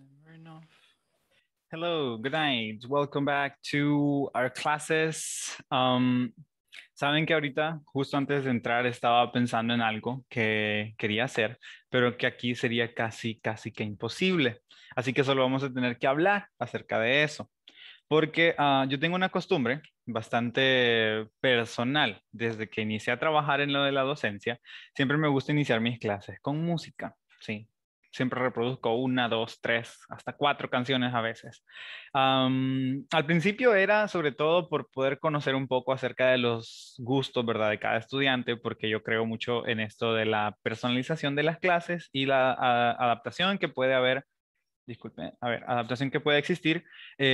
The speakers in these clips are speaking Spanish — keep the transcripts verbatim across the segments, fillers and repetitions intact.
Hello, good night. Welcome back to our classes. Um, Saben que ahorita, justo antes de entrar, estaba pensando en algo que quería hacer, pero que aquí sería casi, casi que imposible. Así que solo vamos a tener que hablar acerca de eso. Porque ah, yo tengo una costumbre bastante personal. Desde que inicié a trabajar en lo de la docencia, siempre me gusta iniciar mis clases con música, ¿sí? Siempre reproduzco una, dos, tres, hasta cuatro canciones a veces. Am, al principio era sobre todo por poder conocer un poco acerca de los gustos, ¿verdad? De cada estudiante, porque yo creo mucho en esto de la personalización de las clases y la a- adaptación que puede haber, disculpe, a ver, adaptación que puede existir,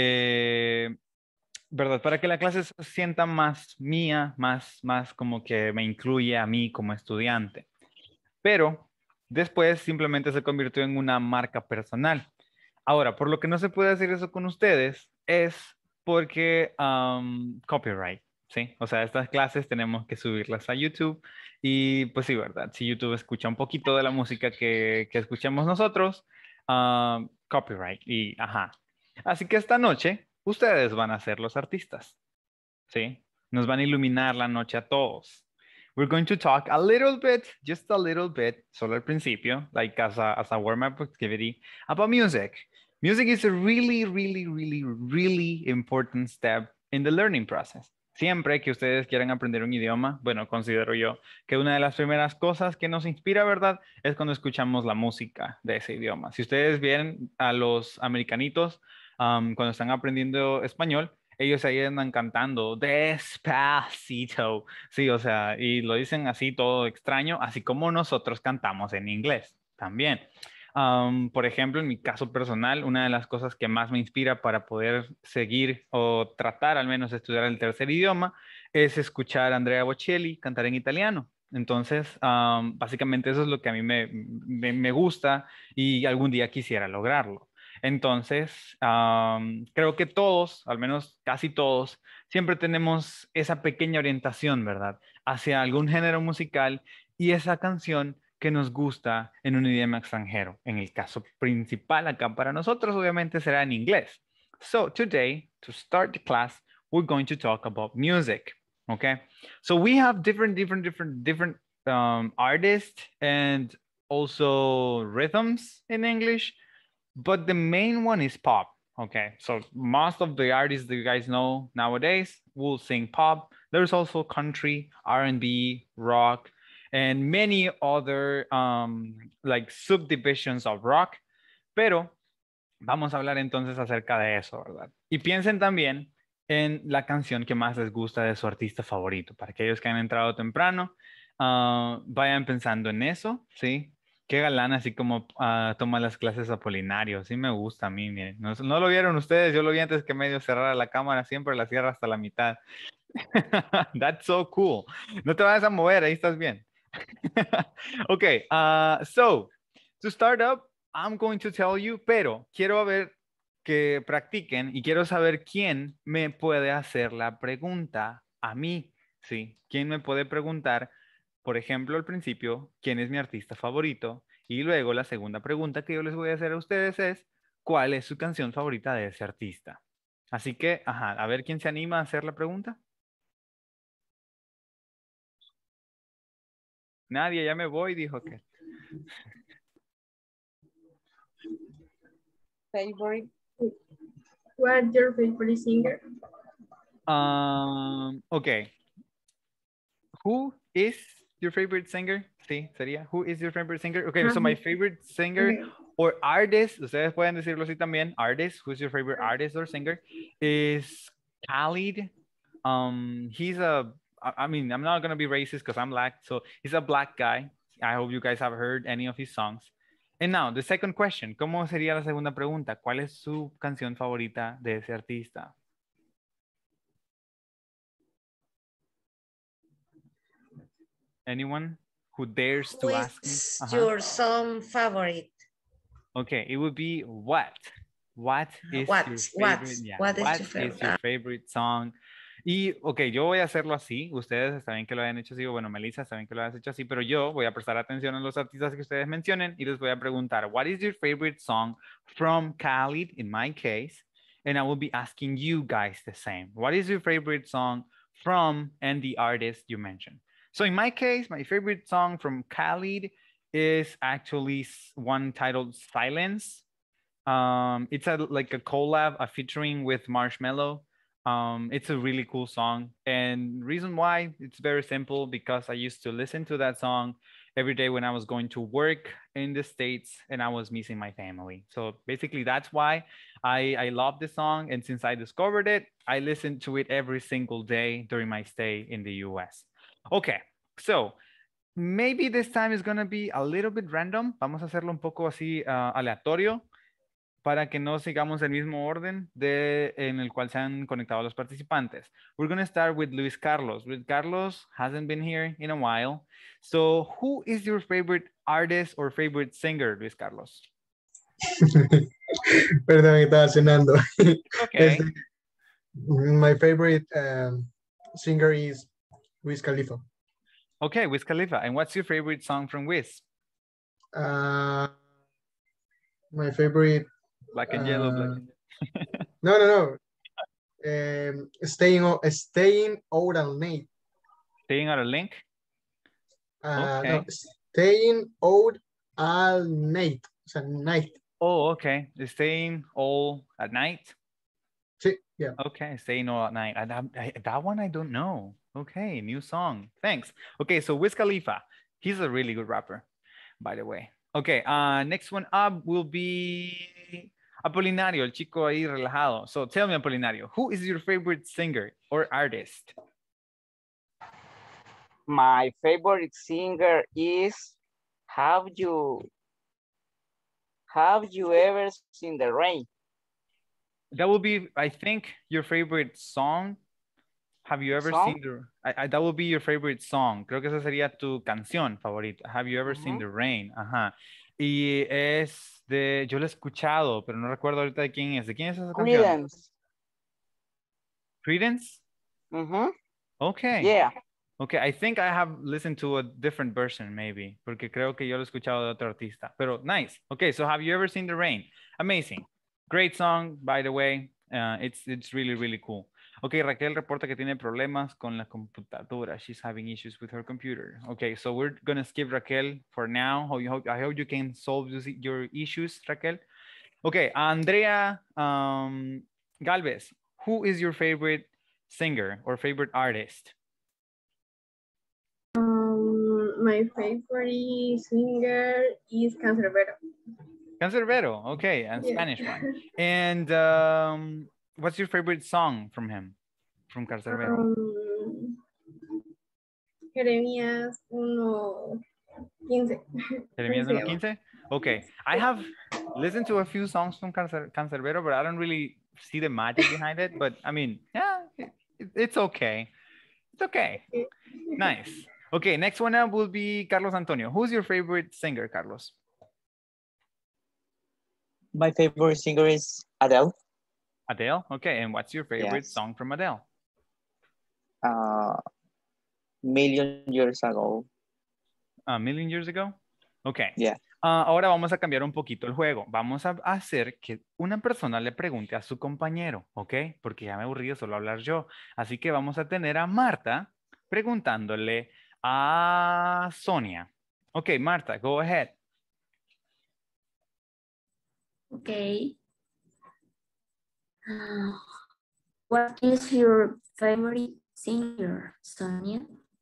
eh, ¿verdad? Para que la clase se sienta más mía, más, más como que me incluye a mí como estudiante. Pero después simplemente se convirtió en una marca personal. Ahora, por lo que no se puede hacer eso con ustedes es porque um, copyright, ¿sí? O sea, estas clases tenemos que subirlas a YouTube y pues sí, ¿verdad? Si YouTube escucha un poquito de la música que, que escuchamos nosotros, um, copyright y ajá. Así que esta noche ustedes van a ser los artistas, ¿sí? Nos van a iluminar la noche a todos. We're going to talk a little bit, just a little bit, solo al principio, like as a, as a warm-up activity, about music. Music is a really, really, really, really important step in the learning process. Siempre que ustedes quieran aprender un idioma, bueno, considero yo que una de las primeras cosas que nos inspira, ¿verdad? Es cuando escuchamos la música de ese idioma. Si ustedes ven a los americanitos um, cuando están aprendiendo español, ellos ahí andan cantando despacito, sí, o sea, y lo dicen así todo extraño, así como nosotros cantamos en inglés también. Um, por ejemplo, en mi caso personal, una de las cosas que más me inspira para poder seguir o tratar al menos de estudiar el tercer idioma es escuchar a Andrea Bocelli cantar en italiano. Entonces, um, básicamente eso es lo que a mí me, me, me gusta y algún día quisiera lograrlo. Entonces, am, creo que todos, al menos casi todos, siempre tenemos esa pequeña orientación, ¿verdad? Hacia algún género musical y esa canción que nos gusta en un idioma extranjero. En el caso principal acá para nosotros, obviamente será en inglés. So, today, to start the class, we're going to talk about music, okay? So, we have different, different, different, different um, artists and also rhythms in English, but the main one is pop. Okay, so most of the artists that you guys know nowadays will sing pop. There's also country, R and B, rock, and many other um, like subdivisions of rock. Pero vamos a hablar entonces acerca de eso, ¿verdad? Y piensen también en la canción que más les gusta de su artista favorito. Para aquellos que han entrado temprano, uh, vayan pensando en eso, ¿sí? Qué galán, así como uh, toma las clases Apolinario. Sí me gusta a mí, miren. No, no lo vieron ustedes, yo lo vi antes que medio cerrara la cámara, siempre la cierra hasta la mitad. That's so cool. No te vayas a mover, ahí estás bien. Okay, uh, so to start up, I'm going to tell you, pero quiero ver que practiquen y quiero saber quién me puede hacer la pregunta a mí, ¿sí? ¿Quién me puede preguntar, por ejemplo, al principio, quién es mi artista favorito? Y luego la segunda pregunta que yo les voy a hacer a ustedes es, ¿cuál es su canción favorita de ese artista? Así que, ajá, a ver quién se anima a hacer la pregunta. Nadie, ya me voy, dijo que. Favorite. What's your favorite singer? Um, okay. Who is your favorite singer? Sí, sería. Who is your favorite singer? Okay, so my favorite singer Okay. or artist, ustedes pueden decirlo así también, artist, who's your favorite artist or singer, is Khalid. Um, he's a, I I mean, I'm not gonna be racist because I'm black, so he's a black guy. I hope you guys have heard any of his songs. And now, the second question, ¿cómo sería la segunda pregunta? ¿Cuál es su canción favorita de ese artista? Anyone who dares Who to ask me? is Uh-huh. your song favorite? Okay, it would be what? What is What? your What? favorite? Yeah, What is what your is favorite? your Ah, favorite song? Y, ok, yo voy a hacerlo así. Ustedes está bien que lo hayan hecho así, o bueno, Melissa está bien que lo hayas hecho así, pero yo voy a prestar atención a los artistas que ustedes mencionen y les voy a preguntar, what is your favorite song from Khalid, in my case? And I will be asking you guys the same. What is your favorite song from and the artist you mentioned? So in my case, my favorite song from Khalid is actually one titled Silence. Um, it's a like a collab, a featuring with Marshmello. Um, it's a really cool song, and reason why it's very simple because I used to listen to that song every day when I was going to work in the States and I was missing my family. So basically, that's why I I love the song, and since I discovered it, I listened to it every single day during my stay in the U S. Okay, so maybe this time is gonna be a little bit random. Vamos a hacerlo un poco así uh, aleatorio, para que no sigamos el mismo orden de, en el cual se han conectado los participantes. We're going to start with Luis Carlos. Luis Carlos hasn't been here in a while. So who is your favorite artist or favorite singer, Luis Carlos? Perdón, estaba cenando. Okay. Este, my favorite um, singer is Wiz Khalifa. Okay, Wiz Khalifa. And what's your favorite song from Wiz? Uh, my favorite Black and Yellow. Uh, Black and Yellow. no, no, no. Um, staying, staying out all night. Staying out a link? Uh, okay. No, staying out all night. O sea, night. Oh, okay. Staying all at night? Sí, yeah. Okay, staying all at night. I, I, that one I don't know. Okay, new song. Thanks. Okay, so Wiz Khalifa. He's a really good rapper, by the way. Okay, uh, next one up will be Apolinario, el chico ahí relajado. So tell me, Apolinario, who is your favorite singer or artist? My favorite singer is, have you, have you ever seen the rain? That will be, I think, your favorite song. Have you ever song? seen the, I, I, that will be your favorite song. Creo que esa sería tu canción favorita. Have you ever uh-huh. seen the rain? Ajá. Y es de, yo lo he escuchado, pero no recuerdo ahorita de quién es. ¿De quién es esa canción? Creedence. Creedence? Mm-hmm. Okay. Yeah. Okay, I think I have listened to a different version maybe, porque creo que yo lo he escuchado de otro artista, pero nice. Okay, so have you ever seen the rain? Amazing. Great song, by the way. Uh, it's, it's really, really cool. Okay, Raquel reporta que tiene problemas con la computadora. She's having issues with her computer. Okay, so we're going to skip Raquel for now. I hope, I hope you can solve your issues, Raquel. Okay, Andrea um, Galvez, who is your favorite singer or favorite artist? Um, my favorite singer is Canserbero. Canserbero, okay, and yeah. Spanish one. And um, what's your favorite song from him, from Canserbero? Um, Jeremías one fifteen. Jeremías one fifteen? Okay, I have listened to a few songs from Cancer Canserbero, but I don't really see the magic behind it. But I mean, yeah, it, it, it's okay. It's okay. Nice. Okay, next one up will be Carlos Antonio. Who's your favorite singer, Carlos? My favorite singer is Adele. Adele? Okay, and what's your favorite yes. song from Adele? Uh, million years ago. A million years ago? Okay. Yeah. Uh, ahora vamos a cambiar un poquito el juego. Vamos a hacer que una persona le pregunte a su compañero, ¿ok? Porque ya me aburrí de solo hablar yo. Así que vamos a tener a Marta preguntándole a Sonia. Okay, Marta, go ahead. Okay. Uh, what is your favorite singer, Sonia?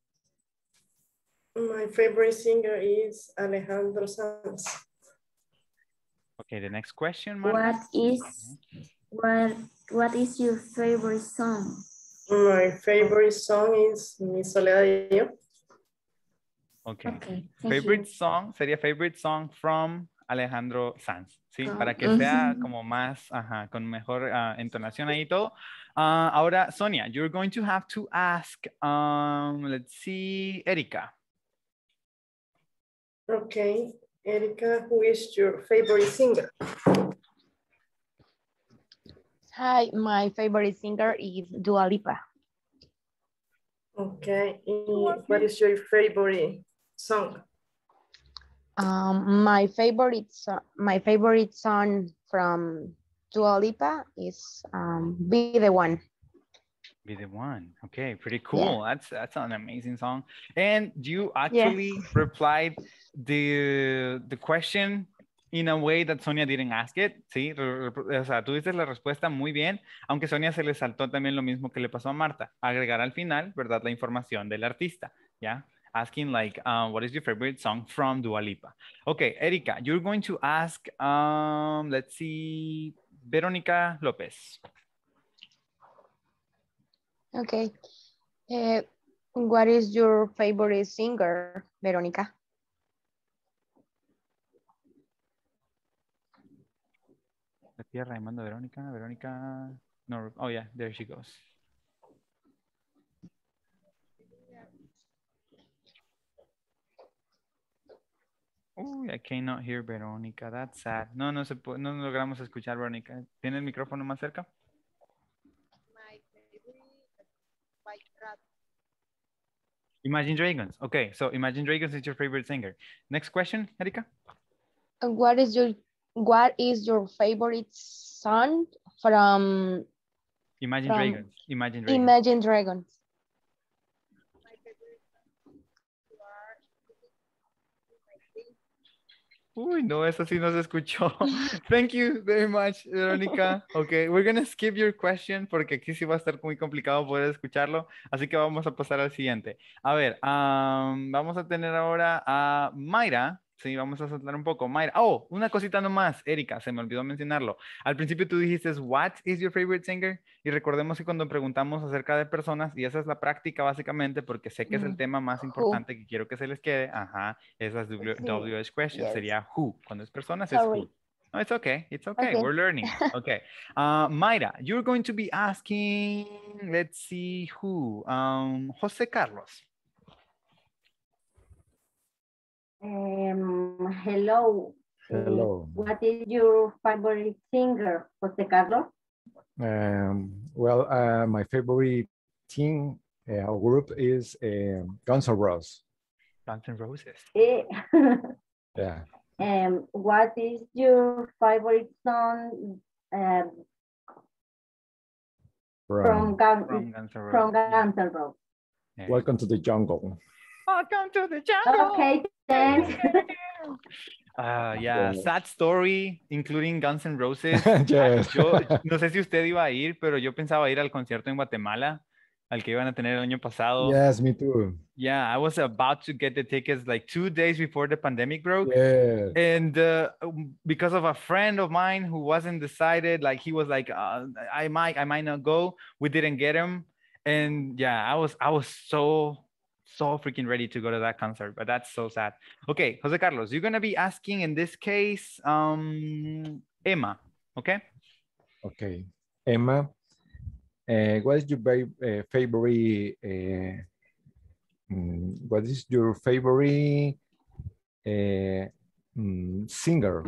My favorite singer is Alejandro Sanz. Okay, the next question, Marta. What is what what is your favorite song? My favorite song is Mi Soledad y Yo. Okay. Okay, favorite you. song sería favorite song from Alejandro Sanz, ¿sí? Oh, Para que uh-huh. sea como más, ajá, con mejor uh, entonación ahí y todo. Uh, ahora, Sonia, you're going to have to ask, um, let's see, Erika. Okay, Erika, who is your favorite singer? Hi, my favorite singer is Dua Lipa. Okay. Y what is your favorite song? Um, my favorite so my favorite song from Dua Lipa is um, "Be the One." Be the one. Okay, pretty Yeah. cool. That's that's an amazing song. And you Yes. actually replied the the question in a way that Sonia didn't ask it. Sí, re- re- o sea, tú dices la respuesta muy bien, aunque Sonia se le saltó también lo mismo que le pasó a Marta, agregar al final, ¿verdad? La información del artista, ¿ya? Asking like, uh, what is your favorite song from Dua Lipa? Okay, Erika, you're going to ask, um, let's see, Verónica López. Okay. Uh, what is your favorite singer, Veronica? La tía Raimundo, Verónica, Verónica. No, oh yeah, there she goes. Oh, I cannot hear Verónica. That's sad. No, no se puede, no logramos escuchar Verónica. ¿Tiene el micrófono más cerca? Imagine Dragons. Okay, so Imagine Dragons is your favorite singer. Next question, Erika. Uh, What is your what is your favorite song from Imagine From Dragons. Imagine Dragons. Imagine Dragons? Uy, no, eso sí no se escuchó. Thank you very much, Verónica. Okay, we're gonna skip your question porque aquí sí va a estar muy complicado poder escucharlo, así que vamos a pasar al siguiente. A ver, am, vamos a tener ahora a Mayra. Sí, vamos a saltar un poco. Mayra. Oh, una cosita nomás, Erika, se me olvidó mencionarlo. Al principio tú dijiste, what is your favorite singer? Y recordemos que cuando preguntamos acerca de personas, y esa es la práctica básicamente, porque sé que es el Mm, tema más who? importante que quiero que se les quede, ajá, esas W, Sí. W H questions, Yes. sería who. Cuando es personas es Sorry. who. No, it's okay, it's okay, Okay. we're learning. Okay. Uh, Mayra, you're going to be asking, let's see who, um, José Carlos. Um, hello. Uh, Hello. what is your favorite singer, Jose Carlos? Um, well, uh, my favorite team uh, group is uh, Guns N' Roses. Guns N' Roses. Eh, Yeah. um, what is your favorite song um, from, From Gun- From Guns N' Roses. from Yeah. Guns N' Roses? Yeah. Welcome to the Jungle. Welcome to the jungle. Okay, thanks. Ah, yeah, Yes. sad story, including Guns N' Roses. Yes. Yo no sé si usted iba a ir, pero yo pensaba ir al concierto en Guatemala, al que iban a tener el año pasado. Yes, me too. Yeah, I was about to get the tickets like two days before the pandemic broke. Yeah. And uh, because of a friend of mine who wasn't decided, like he was like, uh, I might, I might not go. We didn't get him. And yeah, I was, I was so, so freaking ready to go to that concert, but that's so sad. Okay, Jose Carlos, you're gonna be asking in this case, um, Emma, okay? Okay. Emma, uh, what is your ba- uh, favorite? Uh, mm, what is your favorite uh, mm, singer?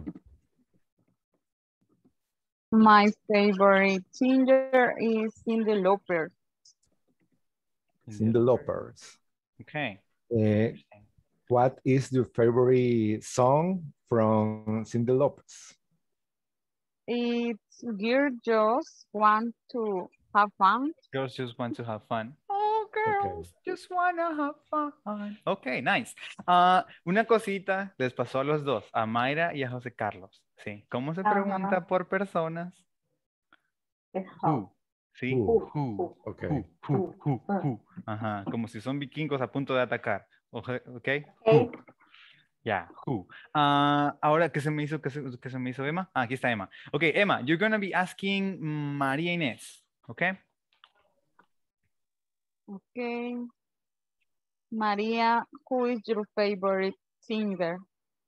My favorite singer is Cyndi Lauper. Cyndi Lauper. Okay. Uh, what is your favorite song from Cyndi Lauper? It's Girls Just Want to Have Fun. Girls just want to have fun. Oh, girls just wanna have fun. Okay, nice. Uh, una cosita les pasó a los dos, a Mayra y a José Carlos. Sí. ¿Cómo se pregunta Ajá. por personas? Es Who. how. Sí. Who. Who. Okay. Who. Who. Who. Ah. Who. Ajá. Como si son vikingos a punto de atacar. Oje- Okay. Okay. Yeah, who. Ah, ahora, ¿qué se me hizo? ¿Qué se, qué se me hizo Emma? Ah, aquí está Emma. Okay, Emma, you're gonna be asking María Inés. Okay. Okay. Maria, who is your favorite singer?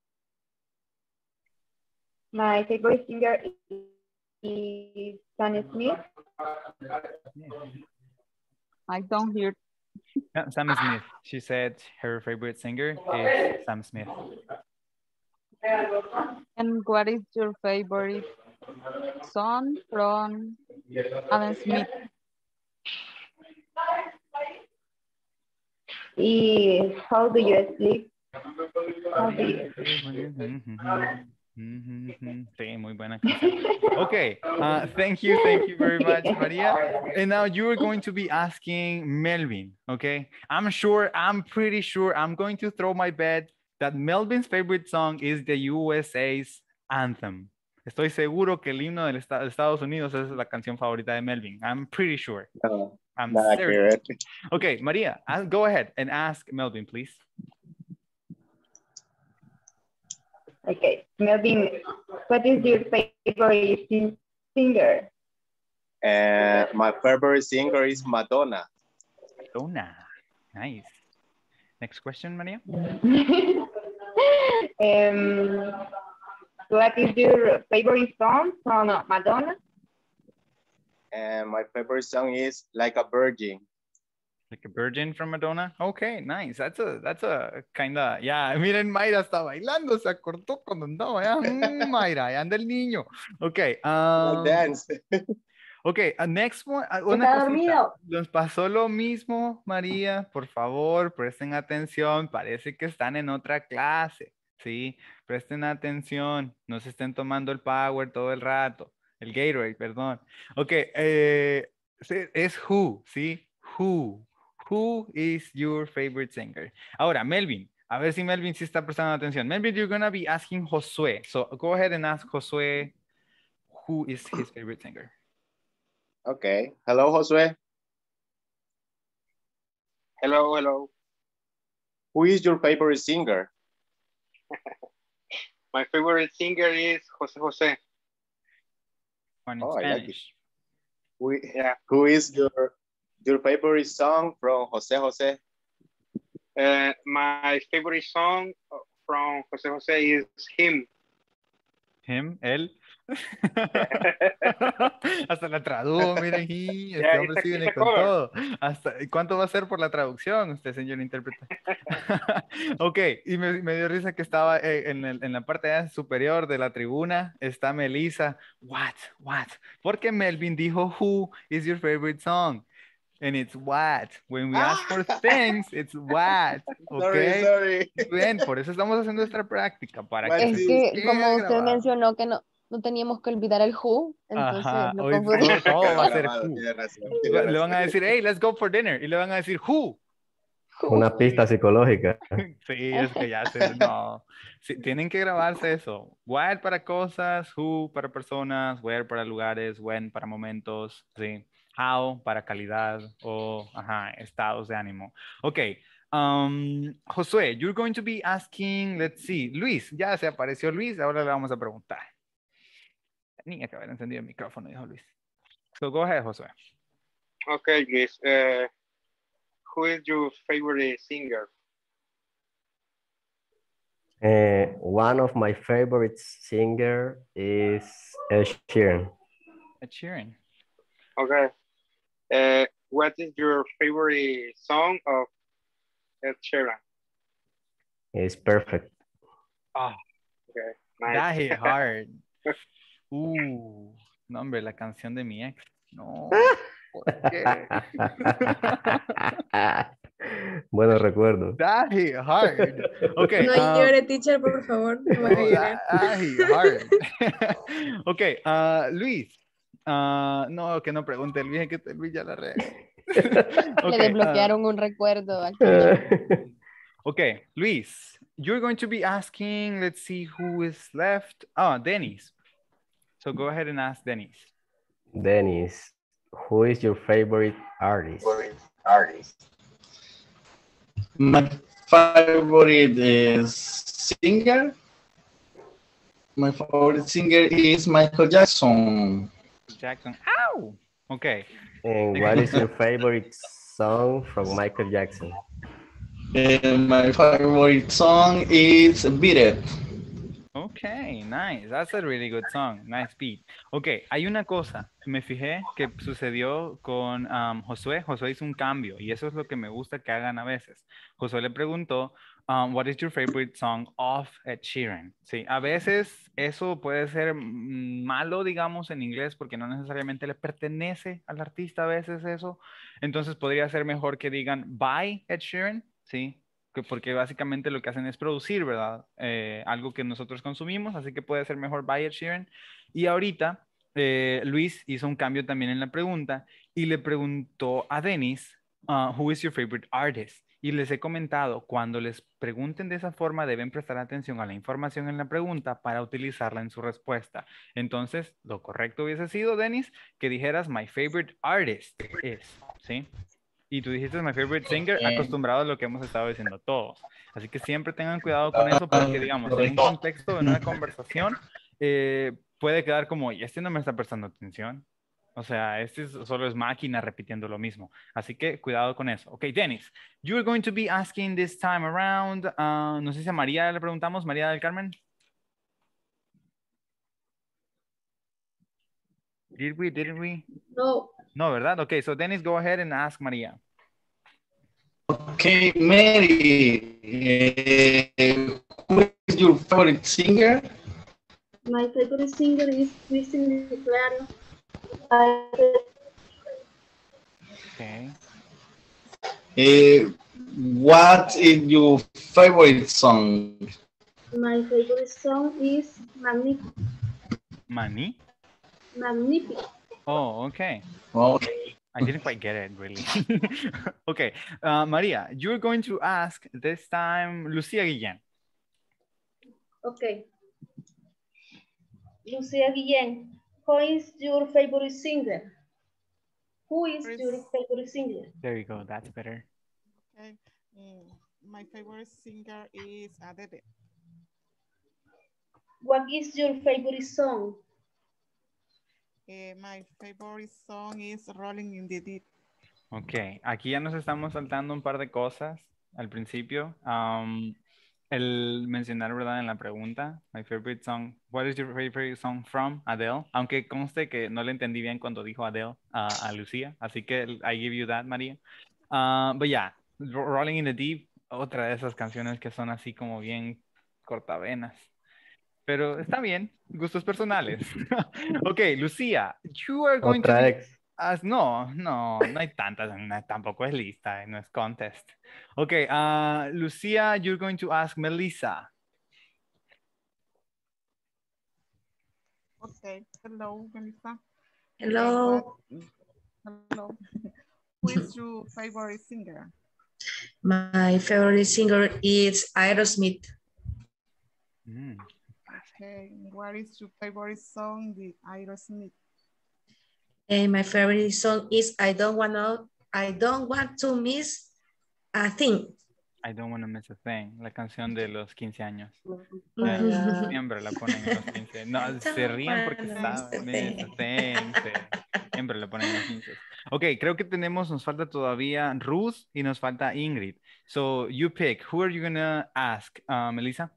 My favorite singer is Sam Smith. I don't hear. Yeah, Sam Smith. She said her favorite singer is Sam Smith. And what is your favorite song from Adam Smith? Y how do you sleep? How do you Sí, muy buena canción. Okay, uh, thank you, thank you very much, Maria. And now you are going to be asking Melvin, okay? I'm sure, I'm pretty sure, I'm going to throw my bet that Melvin's favorite song is the U S A's Anthem. Estoy seguro que el himno del Esta- de Estados Unidos es la canción favorita de Melvin. I'm pretty sure. No, I'm nada que certain. ver. Okay, Maria, I'll go ahead and ask Melvin, please. Okay, Melvin, what is your favorite sing- singer? Uh, my favorite singer is Madonna. Madonna. Nice. Next question, Maria. um, what is your favorite song from Madonna? And my favorite song is Like a Virgin. Like a Virgin from Madonna. Okay, nice. That's a that's a kind of, yeah. Miren, Mayra está bailando, se acordó cuando andaba ya. Mm, Mayra, ahí anda el niño. Okay. Um, Like dance. Okay, uh, next one. uh, una Está cosita. dormido. Nos pasó lo mismo, María. Por favor, presten atención. Parece que están en otra clase. Sí, presten atención. No se estén tomando el Power todo el rato. El Gatorade, perdón. Ok, eh, sí, es who, ¿sí? Who. Who is your favorite singer? Ahora, Melvin. A ver si Melvin sí está prestando atención. Melvin, you're going to be asking Josué. So go ahead and ask Josué who is his favorite singer. Okay. Hello, Josue. Hello, hello. Who is your favorite singer? My favorite singer is Jose Jose. One in Oh, I like it. Spanish. Who, Yeah. who is your your favorite song from Jose Jose? Uh, my favorite song from Jose Jose is Him. Him, él. Hasta la tradujo, miren, y este Yeah, hombre it's a- sí viene it's a con cover. todo. Hasta, ¿cuánto va a ser por la traducción, usted, señor intérprete? Ok, y me, me dio risa que estaba eh, en, el- en la parte superior de la tribuna, está Melissa. What? What? Porque Melvin dijo, who is your favorite song? And it's what. When we ask for things, it's what. Sorry, Ok. sorry. Ven, por eso estamos haciendo esta práctica, para What que Es is- que quede como usted grabado. mencionó que no, no teníamos que olvidar el who, entonces Ajá, lo hoy confundí. todo, todo va a ser Grabado, who. tiene razón, tiene Le van a razón. decir, hey, let's go for dinner. Y le van a decir, who. Una pista psicológica. Sí, es que ya se, no. Sí, tienen que grabarse eso. What para cosas, who para personas, where para lugares, when para momentos, sí. How para calidad o, ajá, estados de ánimo. Ok. Um, Josué, you're going to be asking, let's see, Luis, ya se apareció Luis, ahora le vamos a preguntar. Tenía que haber encendido el micrófono, dijo Luis. So go ahead, Josué. Okay, Luis. Uh, who is your favorite singer? Uh, one of my favorite singer is Ed Sheeran. Ed Sheeran. Okay. Uh, what is your favorite song of Ed Sheeran? It's perfect. Ah, Okay, nice. that hit hard. Uh, no, hombre, la canción de mi ex. No. ¿Por qué? Buenos recuerdos. That hit hard. Okay. No um, llore, teacher, por favor. No me no, voy a that, that hit hard. Okay, uh, Luis. Uh, no, que no pregunte Luis, que Luis ya la regó. Le Okay, uh, desbloquearon un recuerdo al teacher. okay, Luis, you're going to be asking, let's see who is left. Oh, Dennis. So go ahead and ask Dennis. Dennis, who is your favorite artist? Artist. My favorite is singer. My favorite singer is Michael Jackson. Jackson. Ow! Okay. And what is your favorite song from Michael Jackson? And my favorite song is Beat It. Okay, nice. That's a really good song. Nice beat. Okay, hay una cosa. Me fijé que sucedió con um, Josué. Josué hizo un cambio y eso es lo que me gusta que hagan a veces. Josué le preguntó, um, what is your favorite song of Ed Sheeran? Sí, a veces eso puede ser mm, malo, digamos, en inglés porque no necesariamente le pertenece al artista a veces eso. Entonces podría ser mejor que digan by Ed Sheeran. ¿sí? Que- Porque básicamente lo que hacen es producir, ¿verdad? Eh, algo que nosotros consumimos, así que puede ser mejor buy it, Sharon. Y ahorita eh, Luis hizo un cambio también en la pregunta y le preguntó a Dennis, uh, who is your favorite artist? Y les he comentado, cuando les pregunten de esa forma, deben prestar atención a la información en la pregunta para utilizarla en su respuesta. Entonces, lo correcto hubiese sido, Dennis, que dijeras, my favorite artist is, ¿sí? Y tú dijiste my favorite singer, acostumbrado a lo que hemos estado diciendo todos. Así que siempre tengan cuidado con eso porque, digamos, en un contexto, en una conversación, eh, puede quedar como, y este no me está prestando atención. O sea, este es- solo es máquina repitiendo lo mismo. Así que cuidado con eso. Ok, Dennis, you're going to be asking this time around. uh, no sé si a María le preguntamos, María del Carmen. Did we, didn't we? No. No, ¿verdad? Ok, so Dennis, go ahead and ask María. Okay, Mary, uh, who is your favorite singer? My favorite singer is Christine Claro. I, Okay. Uh, what is your favorite song? my favorite song is Magnific. Mani? Magnific. Oh, okay. Okay. I didn't quite get it, really. Okay, uh, Maria, you're going to ask this time Lucia Guillén. Okay. Lucia Guillén, who is your favorite singer? Who is your favorite singer? There you go, that's better. Okay. Mm, my favorite singer is Adele. What is your favorite song? Eh, my favorite song is Rolling in the Deep. Ok, aquí ya nos estamos saltando un par de cosas al principio. Um, el mencionar, ¿verdad? En la pregunta, my favorite song, what is your favorite song from Adele? Aunque conste que no le entendí bien cuando dijo Adele a, a Lucía, así que I give you that, María. Uh, but yeah, Rolling in the Deep, otra de esas canciones que son así como bien cortavenas. Pero está bien, gustos personales. Ok, Lucía, you are going to Otra be... ex. as- no, no, no hay tantas, no, tampoco es lista, no es contest. Ok, uh, Lucía, you're going to ask Melissa. Okay. Hello, Melissa. Hello. Eh, what- hello. Who is your favorite singer? My favorite singer is Aerosmith. Mm. Okay. What is your favorite song with Aerosmith? And my favorite song is I don't wanna I don't want to miss a thing. I don't want to miss a thing, la canción de los quince años. Ujú. Ya, siempre la ponen en los quince. No, se Don't ríen porque wanna saben, miss miss a a thing, sí. Siempre la ponen en los quince. Ok, creo que tenemos, nos falta todavía Ruth y nos falta Ingrid. So, you pick. Who are you gonna ask, uh, Melissa?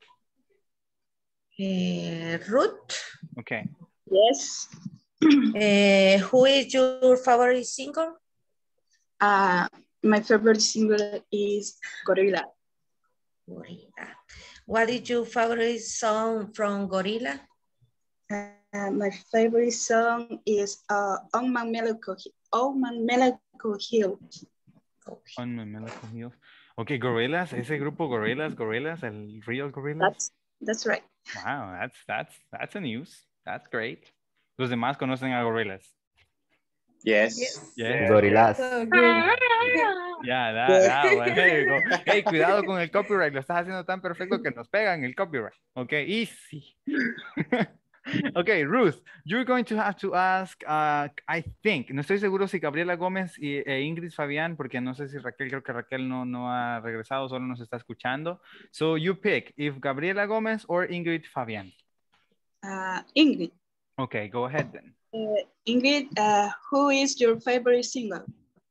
Eh, Ruth, Okay. Yes. eh, who is your favorite singer? Uh, my favorite singer is Gorilla. Gorilla. What is your favorite song from Gorilla? Uh, my favorite song is uh, On My Melancol On My Melancol Hill. On My Melancol Hills. Ok, Gorillaz, ese grupo Gorillaz, Gorillaz, el Real Gorillaz. That's, that's right. Wow, that's, that's, that's a news. That's great. Los demás conocen a Gorillaz. Yes. Yes. Gorillaz. So good. Yeah, that, that one. There you go. Hey, cuidado con el copyright. Lo estás haciendo tan perfecto que nos pegan el copyright. Okay, easy. Okay, Ruth, you're going to have to ask, uh, I think, no estoy seguro si Gabriela Gómez y, e Ingrid Fabián, porque no sé si Raquel, creo que Raquel no, no ha regresado, solo nos está escuchando. So you pick, if Gabriela Gómez or Ingrid Fabián. Uh, Ingrid. Okay, go ahead then. Uh, Ingrid, uh, who is your favorite singer?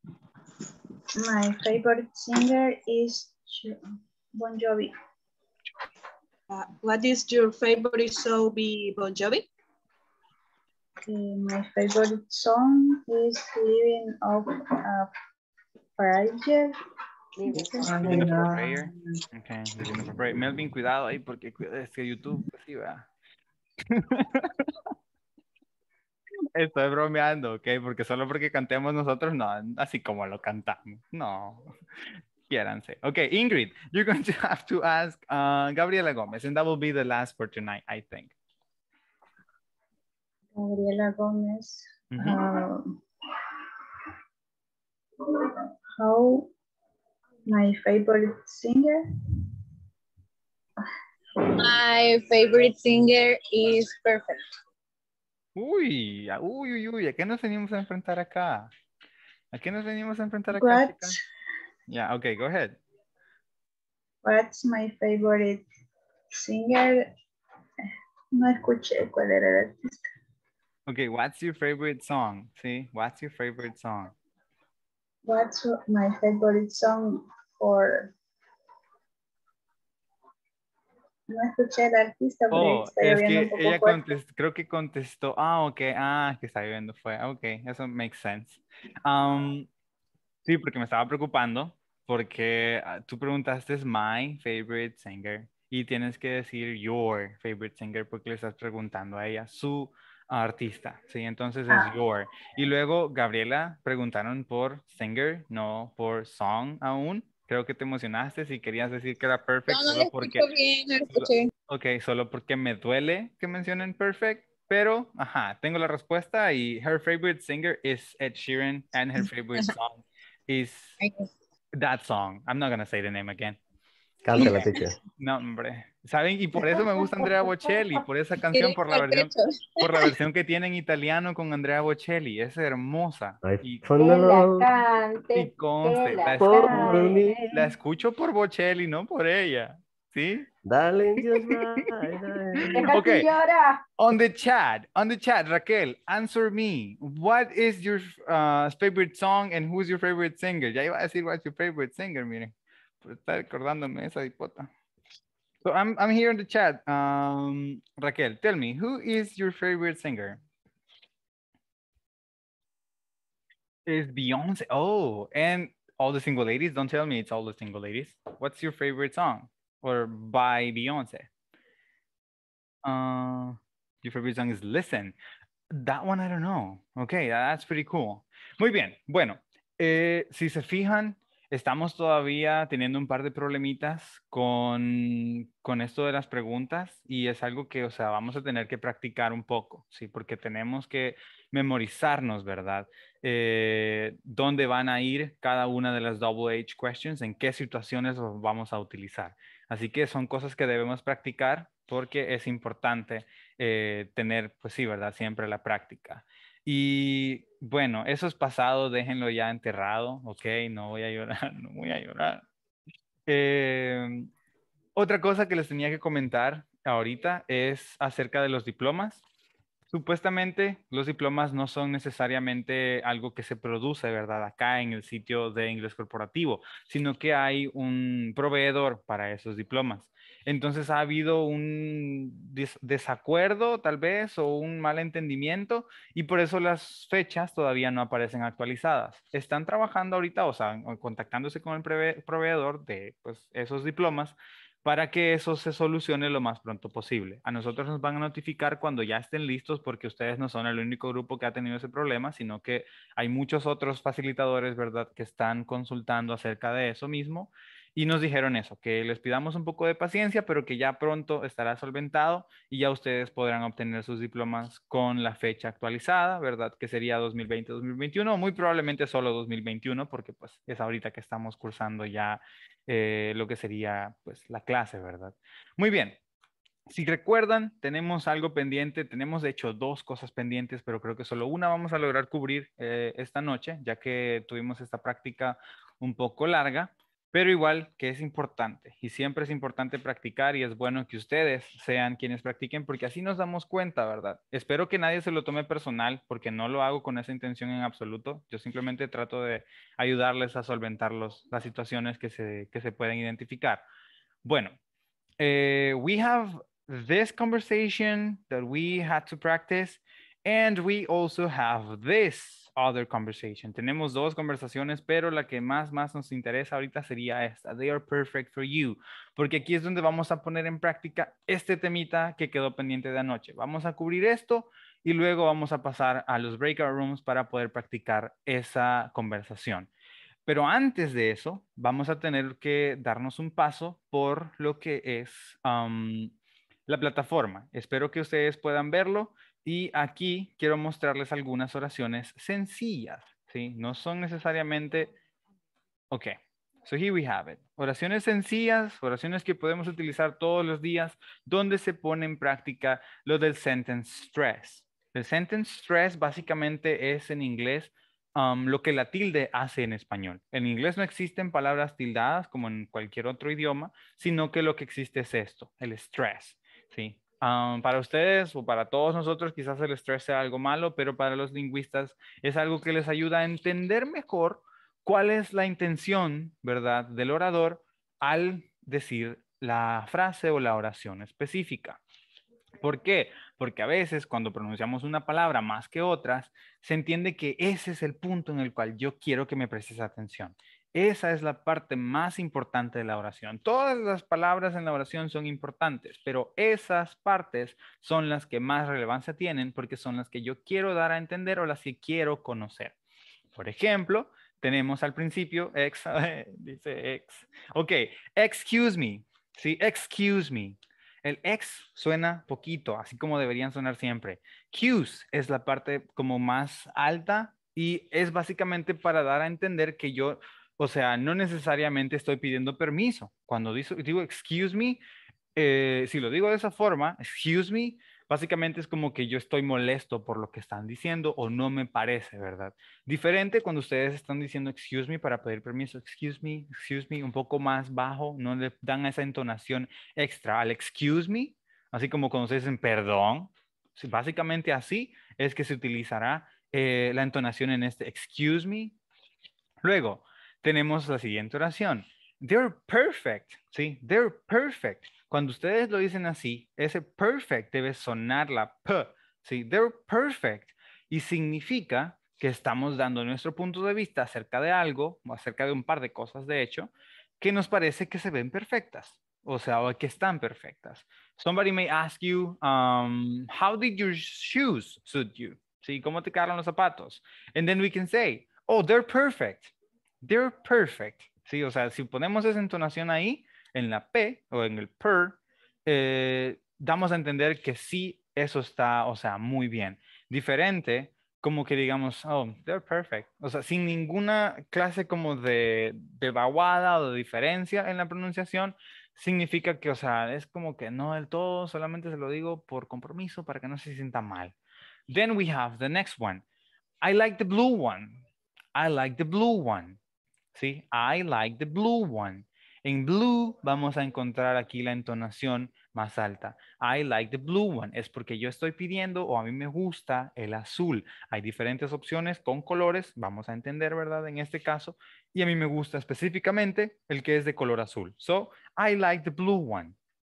My favorite singer is Bon Jovi. Uh, what is your favorite song by Bon Jovi? Okay, my favorite song is Living of a Prayer. Living for prayer. Okay, living for prayer. Melvin, cuidado ahí porque es que YouTube, pues sí, va. Estoy bromeando, ok, porque solo porque cantemos nosotros, no, así como lo cantamos, no. Quiéranse. Okay, Ingrid, you're going to have to ask uh, Gabriela Gomez, and that will be the last for tonight, I think. Gabriela Gomez. Mm-hmm. um, how my favorite singer? My favorite singer is Perfect. Uy, uy, uy, uy, ¿a qué nos venimos a enfrentar acá? ¿A qué nos venimos a enfrentar acá, What? chica? Yeah, okay, go ahead. What's my favorite singer? No escuché cuál era el artista. Okay, what's your favorite song? See, what's your favorite song? What's my favorite song for... No escuché el artista, pero Oh, estoy es oyendo un que poco ella fuerte. contestó, creo que contestó, ah, ok, ah, que está viendo fue, ok, eso makes sense. Um, sí, porque me estaba preocupando, porque uh, tú preguntaste my favorite singer y tienes que decir your favorite singer porque le estás preguntando a ella su artista, sí, entonces es Ah. your. Y luego, Gabriela, preguntaron por singer, no por song aún. Creo que te emocionaste si querías decir que era perfect No, no solo lo porque... escucho bien, no lo escuché bien. Ok, solo porque me duele que mencionen perfect, pero, ajá, tengo la respuesta y her favorite singer is Ed Sheeran and her favorite song is that song. I'm not gonna say the name again. Cántela, teacher. No, hombre. ¿Saben? Y por eso me gusta Andrea Bocelli, por esa canción, por la versión, por la versión que tiene en italiano con Andrea Bocelli. Es hermosa. Y, Que la cante, y conste, que la la, por escucho, mí. la escucho por Bocelli, no por ella. ¿Sí? Darling, just right. Deja Okay. si llora. On the chat, on the chat, Raquel, answer me. What is your uh, favorite song and who's your favorite singer? Ya iba a decir what's your favorite singer, miren. Por estar recordándome esa hipota. So I'm, I'm here in the chat. Um, Raquel, tell me, who is your favorite singer? Is Beyonce. Oh, and all the single ladies. Don't tell me it's all the single ladies. What's your favorite song? Or by Beyonce? Uh, your favorite song is Listen. That one I don't know. Okay, that's pretty cool. Muy bien. Bueno, eh, si se fijan, estamos todavía teniendo un par de problemitas con, con esto de las preguntas y es algo que, o sea, vamos a tener que practicar un poco, ¿sí? Porque tenemos que memorizarnos, ¿verdad? Eh, dónde van a ir cada una de las double H questions, en qué situaciones los vamos a utilizar. Así que son cosas que debemos practicar porque es importante eh, tener, pues sí, ¿verdad? Siempre la práctica. Y bueno, eso es pasado, déjenlo ya enterrado, ok, no voy a llorar, no voy a llorar. Eh, otra cosa que les tenía que comentar ahorita es acerca de los diplomas. Supuestamente los diplomas no son necesariamente algo que se produce, ¿verdad? Acá en el sitio de inglés corporativo, sino que hay un proveedor para esos diplomas. Entonces ha habido un des desacuerdo tal vez o un malentendimiento y por eso las fechas todavía no aparecen actualizadas. Están trabajando ahorita, o sea, contactándose con el prove proveedor de pues, esos diplomas para que eso se solucione lo más pronto posible. A nosotros nos van a notificar cuando ya estén listos porque ustedes no son el único grupo que ha tenido ese problema, sino que hay muchos otros facilitadores, ¿verdad?, que están consultando acerca de eso mismo y nos dijeron eso, que les pidamos un poco de paciencia, pero que ya pronto estará solventado y ya ustedes podrán obtener sus diplomas con la fecha actualizada, ¿verdad?, que sería dos mil veinte dos mil veintiuno, muy probablemente solo dos mil veintiuno porque pues es ahorita que estamos cursando ya Eh, lo que sería pues la clase, ¿verdad? Muy bien. Si recuerdan, tenemos algo pendiente, tenemos de hecho dos cosas pendientes, pero creo que solo una vamos a lograr cubrir eh, esta noche, ya que tuvimos esta práctica un poco larga, pero igual que es importante y siempre es importante practicar y es bueno que ustedes sean quienes practiquen porque así nos damos cuenta, ¿verdad? Espero que nadie se lo tome personal porque no lo hago con esa intención en absoluto. Yo simplemente trato de ayudarles a solventar los, las situaciones que se, que se pueden identificar. Bueno, eh, we have this conversation that we had to practice and we also have this other conversation. Tenemos dos conversaciones, pero la que más, más nos interesa ahorita sería esta. They are perfect for you. Porque aquí es donde vamos a poner en práctica este temita que quedó pendiente de anoche. Vamos a cubrir esto y luego vamos a pasar a los breakout rooms para poder practicar esa conversación. Pero antes de eso, vamos a tener que darnos un paso por lo que es um, la plataforma. Espero que ustedes puedan verlo y aquí quiero mostrarles algunas oraciones sencillas, ¿sí? No son necesariamente... Ok, so here we have it. Oraciones sencillas, oraciones que podemos utilizar todos los días, donde se pone en práctica lo del sentence stress. El sentence stress básicamente es en inglés um, lo que la tilde hace en español. En inglés no existen palabras tildadas como en cualquier otro idioma, sino que lo que existe es esto, el stress, ¿sí? Um, para ustedes o para todos nosotros quizás el stress sea algo malo, pero para los lingüistas es algo que les ayuda a entender mejor cuál es la intención, ¿verdad?, del orador al decir la frase o la oración específica. ¿Por qué? Porque a veces cuando pronunciamos una palabra más que otras, se entiende que ese es el punto en el cual yo quiero que me prestes atención. Esa es la parte más importante de la oración. Todas las palabras en la oración son importantes, pero esas partes son las que más relevancia tienen porque son las que yo quiero dar a entender o las que quiero conocer. Por ejemplo, tenemos al principio, ex, dice ex. Ok, excuse me. Sí, excuse me. El ex suena poquito, así como deberían sonar siempre. Cuse es la parte como más alta y es básicamente para dar a entender que yo, o sea, no necesariamente estoy pidiendo permiso. Cuando digo, digo excuse me, eh, si lo digo de esa forma, excuse me, básicamente es como que yo estoy molesto por lo que están diciendo o no me parece, ¿verdad? Diferente cuando ustedes están diciendo excuse me para pedir permiso, excuse me, excuse me, un poco más bajo, no le dan esa entonación extra al excuse me, así como cuando ustedes dicen perdón. Básicamente así es que se utilizará eh, la entonación en este excuse me. Luego tenemos la siguiente oración. They're perfect, ¿sí? They're perfect. Cuando ustedes lo dicen así, ese perfect debe sonar la P, ¿sí? They're perfect. Y significa que estamos dando nuestro punto de vista acerca de algo, o acerca de un par de cosas, de hecho, que nos parece que se ven perfectas, o sea, o que están perfectas. Somebody may ask you, um, how did your shoes suit you? ¿Sí? ¿Cómo te quedaron los zapatos? And then we can say, oh, they're perfect. They're perfect. Sí, o sea, si ponemos esa entonación ahí, en la P o en el per, eh, damos a entender que sí, eso está, o sea, muy bien. Diferente, como que digamos, oh, they're perfect. O sea, sin ninguna clase como de, de vaguada o de diferencia en la pronunciación, significa que, o sea, es como que no del todo, solamente se lo digo por compromiso para que no se sienta mal. Then we have the next one. I like the blue one. I like the blue one. ¿Sí? I like the blue one. En blue vamos a encontrar aquí la entonación más alta. I like the blue one. Es porque yo estoy pidiendo o a mí me gusta el azul. Hay diferentes opciones con colores. Vamos a entender, ¿verdad? En este caso. Y a mí me gusta específicamente el que es de color azul. So, I like the blue one.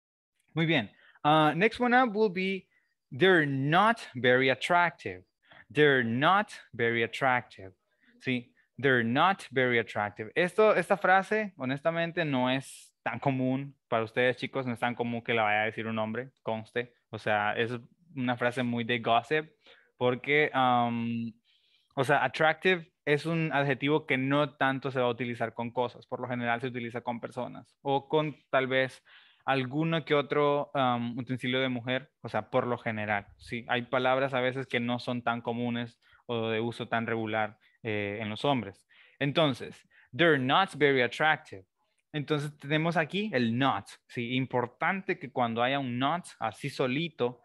Muy bien. Uh, next one up will be they're not very attractive. They're not very attractive. ¿Sí? They're not very attractive. Esto, esta frase, honestamente, no es tan común para ustedes, chicos. No es tan común que la vaya a decir un hombre, conste. O sea, es una frase muy de gossip. Porque, um, o sea, attractive es un adjetivo que no tanto se va a utilizar con cosas. Por lo general se utiliza con personas. O con tal vez alguno que otro um, utensilio de mujer. O sea, por lo general. Sí, hay palabras a veces que no son tan comunes o de uso tan regular Eh, en los hombres. Entonces, they're not very attractive. Entonces tenemos aquí el not. ¿Sí? Importante que cuando haya un not así solito,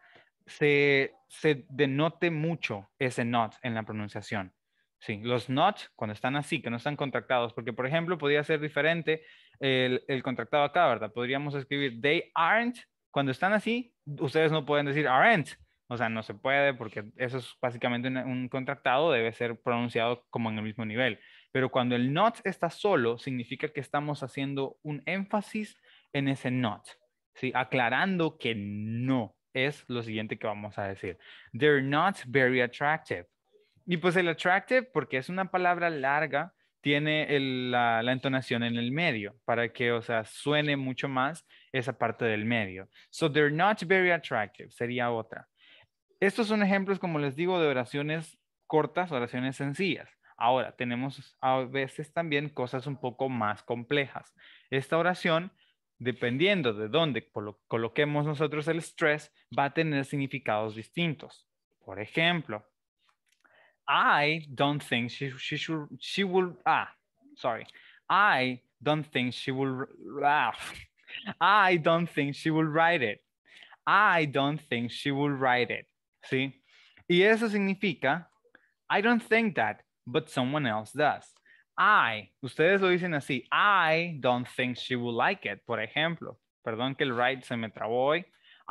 se, se denote mucho ese not en la pronunciación. Sí, los not, cuando están así, que no están contractados, porque por ejemplo podría ser diferente el, el contractado acá, ¿verdad? Podríamos escribir they aren't. Cuando están así, ustedes no pueden decir aren't. O sea, no se puede porque eso es básicamente un, un contractado, debe ser pronunciado como en el mismo nivel. Pero cuando el not está solo, significa que estamos haciendo un énfasis en ese not, ¿sí? Aclarando que no es lo siguiente que vamos a decir. They're not very attractive. Y pues el attractive, porque es una palabra larga, tiene el, la, la entonación en el medio para que, o sea, suene mucho más esa parte del medio. So they're not very attractive, sería otra. Estos son ejemplos, como les digo, de oraciones cortas, oraciones sencillas. Ahora, tenemos a veces también cosas un poco más complejas. Esta oración, dependiendo de dónde colo- coloquemos nosotros el stress, va a tener significados distintos. Por ejemplo, I don't think she, she should, she will, ah, sorry. I don't think she will, ah, I don't think she will write it. I don't think she will write it. ¿Sí? Y eso significa, I don't think that, but someone else does. I, ustedes lo dicen así, I don't think she will like it, por ejemplo. Perdón que el write se me trabó hoy.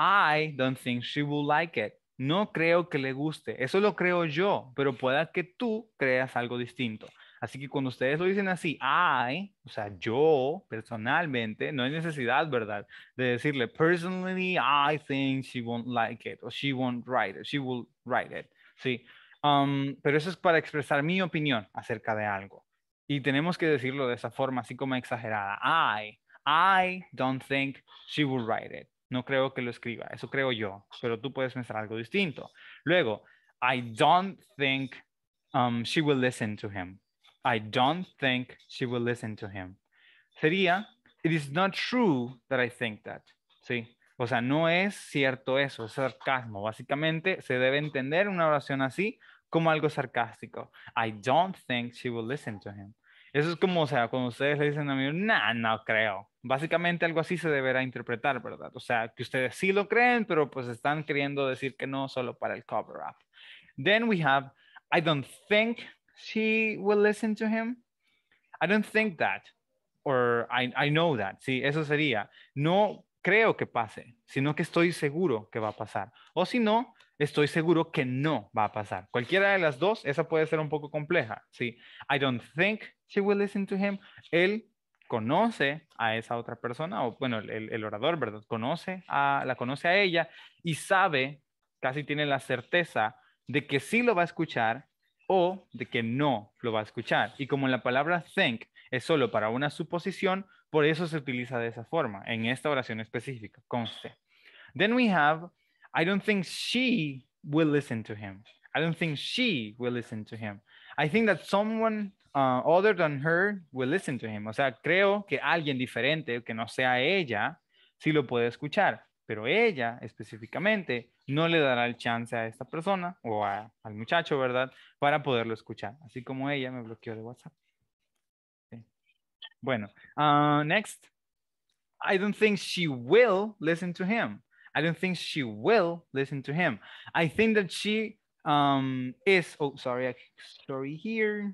I don't think she will like it. No creo que le guste. Eso lo creo yo, pero pueda que tú creas algo distinto. Así que cuando ustedes lo dicen así, I, o sea, yo personalmente, no hay necesidad, ¿verdad? De decirle, personally, I think she won't like it, o she won't write it, she will write it, ¿sí? Um, pero eso es para expresar mi opinión acerca de algo. Y tenemos que decirlo de esa forma, así como exagerada. I, I don't think she will write it. No creo que lo escriba, eso creo yo, pero tú puedes pensar algo distinto. Luego, I don't think um, she will listen to him. I don't think she will listen to him. Sería, it is not true that I think that. ¿Sí? O sea, no es cierto eso, es sarcasmo. Básicamente se debe entender una oración así como algo sarcástico. I don't think she will listen to him. Eso es como, o sea, cuando ustedes le dicen a mí, nah, no creo. Básicamente algo así se deberá interpretar, ¿verdad? O sea, que ustedes sí lo creen, pero pues están queriendo decir que no solo para el cover up. Then we have, I don't think she will listen to him. I don't think that. Or I, I know that. Sí, eso sería. No creo que pase, sino que estoy seguro que va a pasar. O si no, estoy seguro que no va a pasar. Cualquiera de las dos, esa puede ser un poco compleja. Sí, I don't think she will listen to him. Él conoce a esa otra persona, o bueno, el, el orador, ¿verdad? Conoce a, la conoce a ella y sabe, casi tiene la certeza de que sí lo va a escuchar o de que no lo va a escuchar. Y como la palabra think es solo para una suposición, por eso se utiliza de esa forma, en esta oración específica, conste. Then we have, I don't think she will listen to him. I don't think she will listen to him. I think that someone uh, other than her will listen to him. O sea, creo que alguien diferente, que no sea ella, sí lo puede escuchar. Pero ella específicamente no le dará el chance a esta persona o a, al muchacho, ¿verdad? Para poderlo escuchar. Así como ella me bloqueó de WhatsApp. Okay. Bueno, uh, next. I don't think she will listen to him. I don't think she will listen to him. I think that she um, is, oh, sorry, sorry here.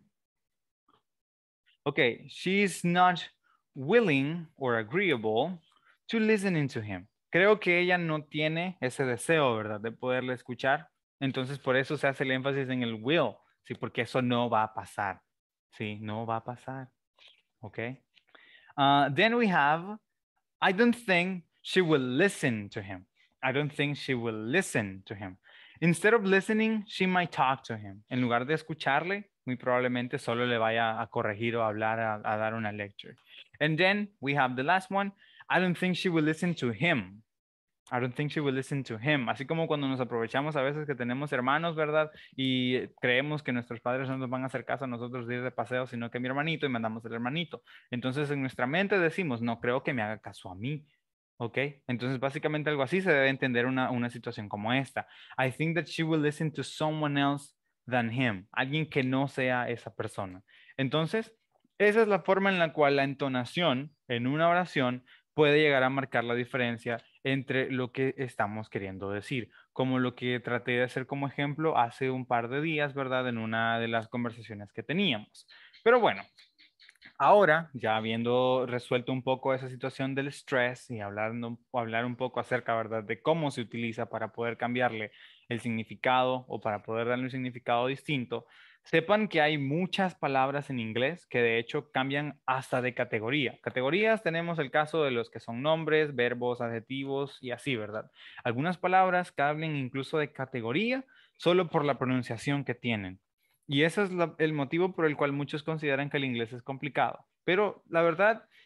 Okay, she's not willing or agreeable to listening to him. Creo que ella no tiene ese deseo, ¿verdad? De poderle escuchar. Entonces, por eso se hace el énfasis en el will. Sí, porque eso no va a pasar. Sí, no va a pasar. Ok. Uh, then we have, I don't think she will listen to him. I don't think she will listen to him. Instead of listening, she might talk to him. En lugar de escucharle, muy probablemente solo le vaya a corregir o hablar, a, a dar una lecture. And then we have the last one. I don't think she will listen to him. I don't think she will listen to him. Así como cuando nos aprovechamos a veces que tenemos hermanos, ¿verdad? Y creemos que nuestros padres no nos van a hacer caso a nosotros de ir de paseo, sino que a mi hermanito y mandamos al hermanito. Entonces en nuestra mente decimos, no creo que me haga caso a mí. ¿Ok? Entonces básicamente algo así se debe entender una, una situación como esta. I think that she will listen to someone else than him. Alguien que no sea esa persona. Entonces, esa es la forma en la cual la entonación en una oración puede llegar a marcar la diferencia entre lo que estamos queriendo decir, como lo que traté de hacer como ejemplo hace un par de días, ¿verdad? En una de las conversaciones que teníamos. Pero bueno, ahora, ya habiendo resuelto un poco esa situación del estrés y hablando, hablar un poco acerca, ¿verdad?, de cómo se utiliza para poder cambiarle el significado o para poder darle un significado distinto, sepan que hay muchas palabras en inglés que de hecho cambian hasta de categoría. Categorías tenemos el caso de los que son nombres, verbos, adjetivos y así, ¿verdad? Algunas palabras cambian incluso de categoría solo por la pronunciación que tienen. Y ese es la, el motivo por el cual muchos consideran que el inglés es complicado. Pero la verdad,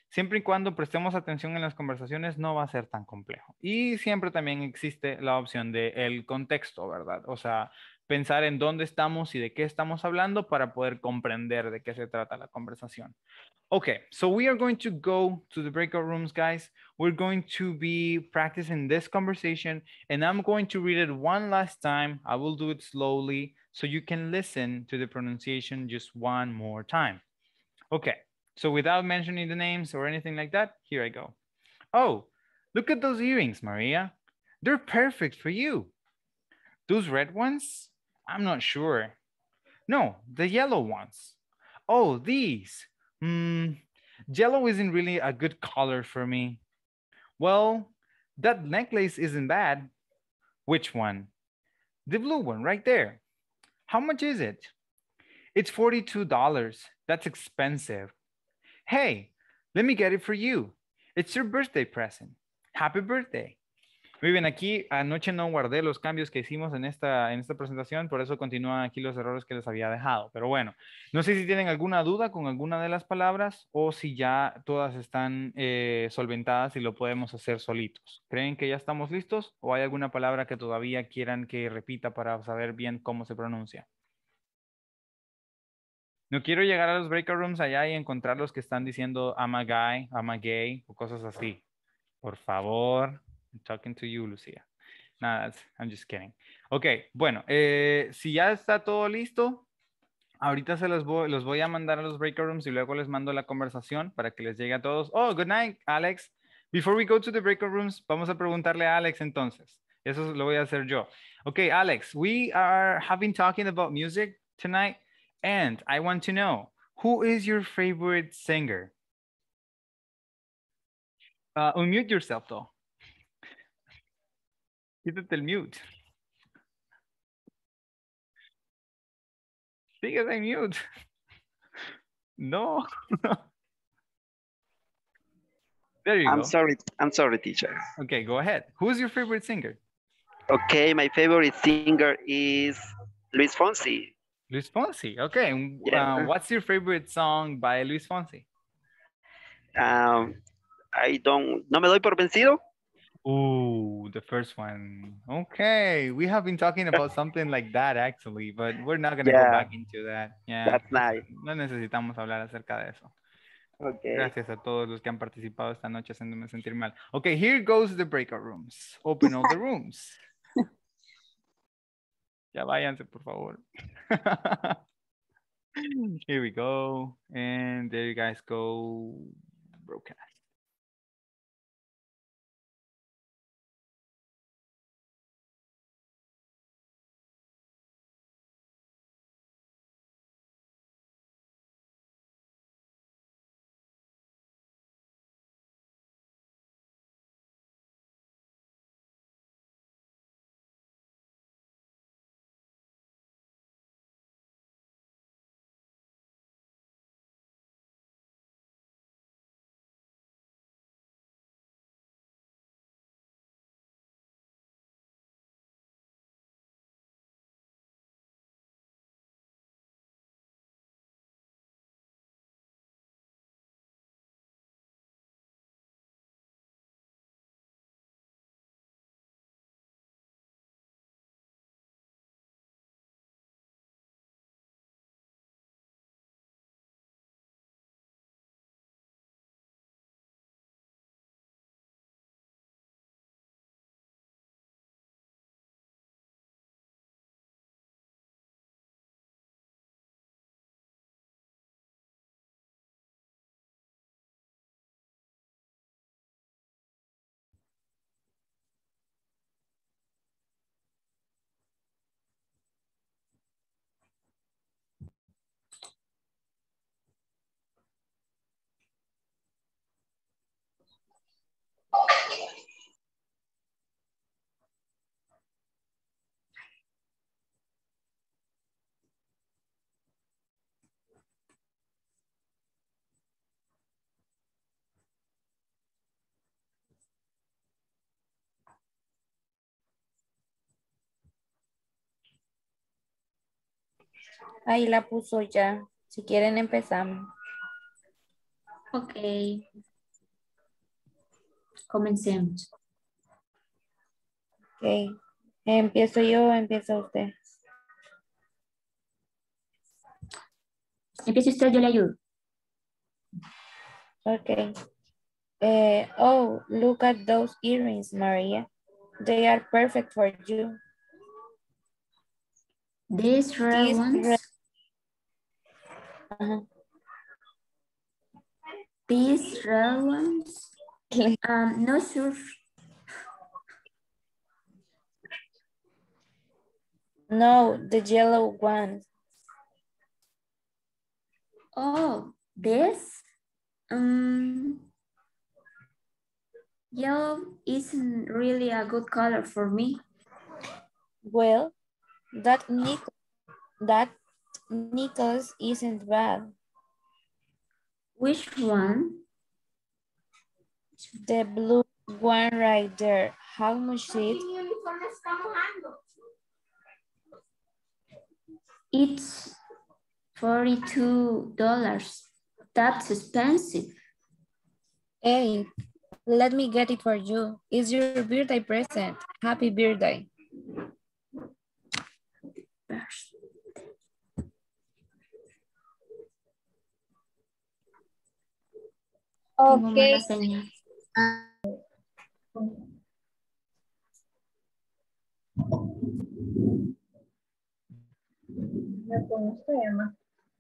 Siempre y cuando prestemos atención en las conversaciones, no va a ser tan complejo. Y siempre también existe la opción de el contexto, ¿verdad? O sea, pensar en dónde estamos y de qué estamos hablando para poder comprender de qué se trata la conversación. Okay, so we are going to go to the breakout rooms, guys. We're going to be practicing this conversation, and I'm going to read it one last time. I will do it slowly so you can listen to the pronunciation just one more time. Okay, so without mentioning the names or anything like that, here I go. Oh, look at those earrings, Maria. They're perfect for you. Those red ones? I'm not sure. No, the yellow ones. Oh, these. Hmm, yellow isn't really a good color for me. Well, that necklace isn't bad. Which one? The blue one right there. How much is it? It's forty-two dollars. That's expensive. Hey, let me get it for you. It's your birthday present. Happy birthday. Muy bien, aquí anoche no guardé los cambios que hicimos en esta, en esta presentación, por eso continúan aquí los errores que les había dejado. Pero bueno, no sé si tienen alguna duda con alguna de las palabras o si ya todas están eh, solventadas y lo podemos hacer solitos. ¿Creen que ya estamos listos o hay alguna palabra que todavía quieran que repita para saber bien cómo se pronuncia? No quiero llegar a los breakout rooms allá y encontrar los que están diciendo I'm a guy, I'm a gay o cosas así. Por favor. I'm talking to you, Lucía. Nada, I'm just kidding. Ok, bueno, eh, si ya está todo listo, ahorita se los voy, los voy a mandar a los breakout rooms y luego les mando la conversación para que les llegue a todos. Oh, good night, Alex. Before we go to the breakout rooms, vamos a preguntarle a Alex entonces. Eso lo voy a hacer yo. Ok, Alex, we are having talking about music tonight, and I want to know, who is your favorite singer? Uh, unmute yourself, though. Quítate el mute. Sigues en mute. No. There you I'm go. sorry. I'm sorry, teacher. Okay, go ahead. Who's your favorite singer? Okay, my favorite singer is Luis Fonsi. Luis Fonsi. Okay. Yeah. Uh, what's your favorite song by Luis Fonsi? Um, I don't. No me doy por vencido. Ooh, the first one. Okay, we have been talking about something like that actually, but we're not gonna Yeah. go back into that. Yeah. That's nice. No necesitamos hablar acerca de eso. Okay. Gracias a todos los que han participado esta noche haciéndome sentir mal. Okay, here goes the breakout rooms. Open all the rooms. Ya váyanse, por favor. Here we go. And there you guys go. Broadcast. Ahí la puso ya. Si quieren empezamos. Ok. Comencemos. Ok. Empiezo yo, empieza usted. Empiece usted, yo le ayudo. Okay. Uh, oh, look at those earrings, Maria. They are perfect for you. These red These ones. red- Uh-huh. These red ones. Um, no sure. No, the yellow ones. Oh, this. Um, yellow isn't really a good color for me. Well, that Nic that Nichols isn't bad. Which one? The blue one right there. How much is it? It's forty-two dollars. That's expensive. Hey, let me get it for you. It's your birthday present. Happy birthday. Tengo Okay. mala señal. Me pongo este tema.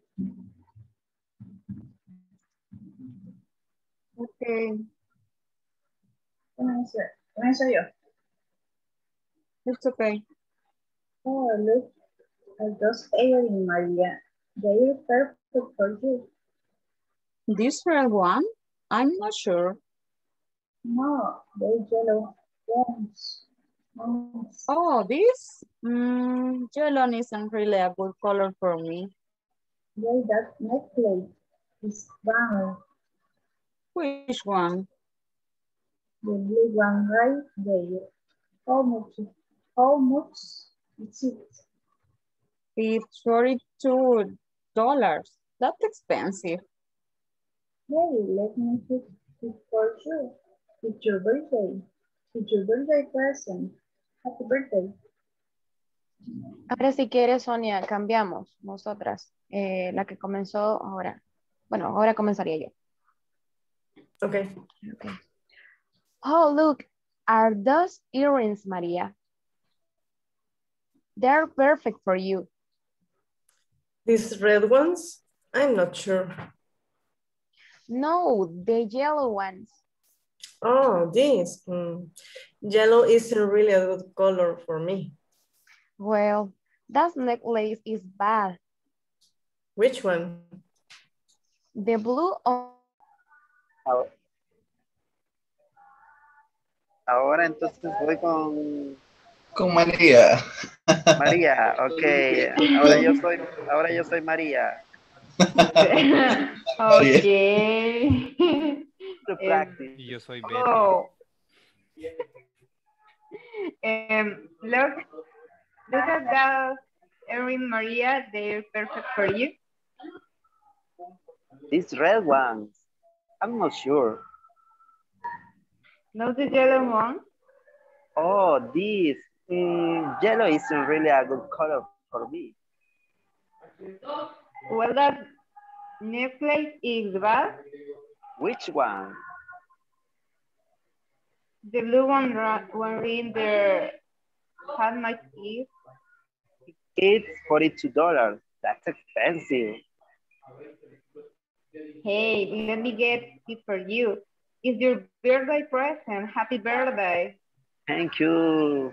Okay. Comienzo, comienzo yo. It's okay. Oh, look at those earrings, Maria. They are perfect for you. This red one? I'm not sure. No, they're yellow ones. Ones. Oh, this? Mm, yellow isn't really a good color for me. Yeah, that necklace is brown. Which one? The blue one right there. How much? How much is it? It's forty-two dollars. That's expensive. Hey, let me pick it for you. It's your birthday. It's your birthday present. Happy birthday. Ahora si quieres, Sonia, cambiamos nosotras. Eh, la que comenzó ahora. Bueno, ahora comenzaría yo. Okay. Okay. Oh, look, are those earrings, Maria? They're perfect for you. These red ones? I'm not sure. No, the yellow ones. Oh, this. Mm. Yellow isn't really a good color for me. Well, that necklace is bad. Which one? The blue or Ahora entonces voy con Con María. María, ok. Ahora yo soy, ahora yo soy María. Okay. To practice. Y yo soy Betty. Oh. Um, look, look at that earring, Maria. They're perfect for you. These red ones. I'm not sure. No, the yellow one. Oh, this. Mm, yellow isn't really a good color for me. Well, that necklace is bad. Which one? The blue one, ra- one in there. How much is? It's forty-two dollars. That's expensive. Hey, let me get it for you. It's your birthday present. Happy birthday. Thank you.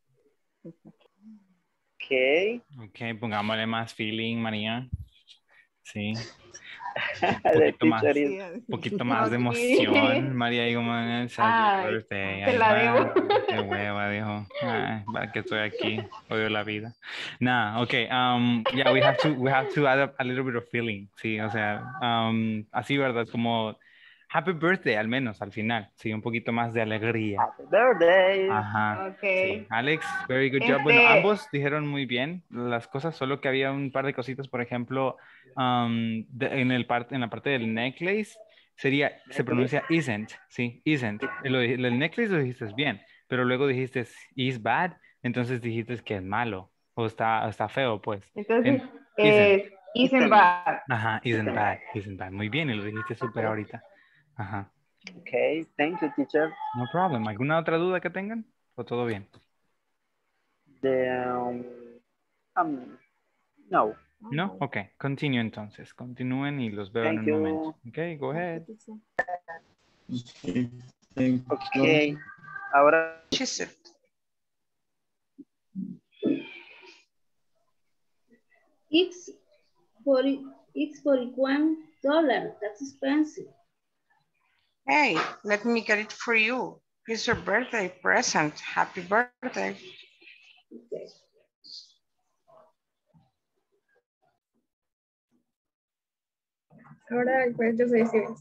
Okay. Ok, pongámosle más feeling, María. Sí. Un The poquito más, teacher is- un poquito más de Ok. emoción. María dijo, "Man, it's happy Ay, birthday." te Ahí la va, debo. qué hueva, dijo. Ay, va que estoy aquí, odio la vida. Nah, okay, um, yeah, we have to, we have to add a, a little bit of feeling, sí, o sea, um, así, ¿verdad? Como happy birthday, al menos, al final, sí, un poquito más de alegría. Happy birthday. Ajá. Ok. Sí. Alex, very good job. Bueno, Este- ambos dijeron muy bien las cosas, solo que había un par de cositas, por ejemplo, um, de- en, el parte, en la parte del necklace, sería, se pronuncia isn't, sí, isn't. Lo, el necklace lo dijiste bien, pero luego dijiste is bad, entonces dijiste que es malo o está, está feo, pues. Entonces, En, eh, isn't bad. Ajá, isn't bad, isn't bad. Muy bien, y lo dijiste súper ahorita. Ajá. Okay, thank you, teacher. No problem. ¿Alguna otra duda que tengan? ¿O todo bien? The, um, um, no. No? Ok, continue entonces. Continúen y los veo en Thank un you. momento. Ok, go ahead. Okay, ahora It's forty. It's forty-one dollars. That's expensive. Hey, let me get it for you. It's your birthday present. Happy birthday. Okay. Ahora pues yo soy Steven.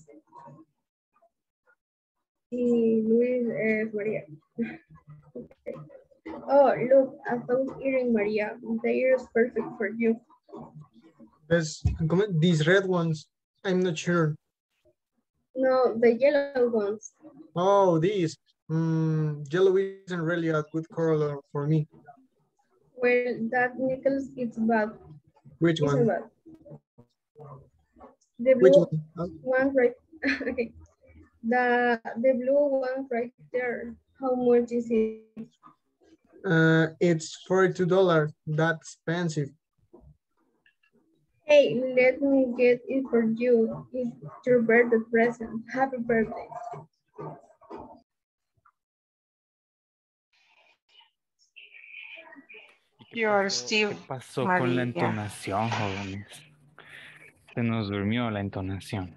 Y Luis es María. Okay. Oh, look, I found earring, Maria. The ear is perfect for you. There's, these red ones, I'm not sure. No, the yellow ones. Oh, these. Mm, yellow isn't really a good color for me. Well, that necklace is bad. Which Isn't one? bad. The Which blue one? one right. Okay. The the blue one right there. How much is it? Uh, it's forty-two dollars. That's expensive. Hey, let me get it for you. It's your birthday present. Happy birthday. You're still ¿Qué pasó con la María. entonación, jóvenes? Se nos durmió la entonación.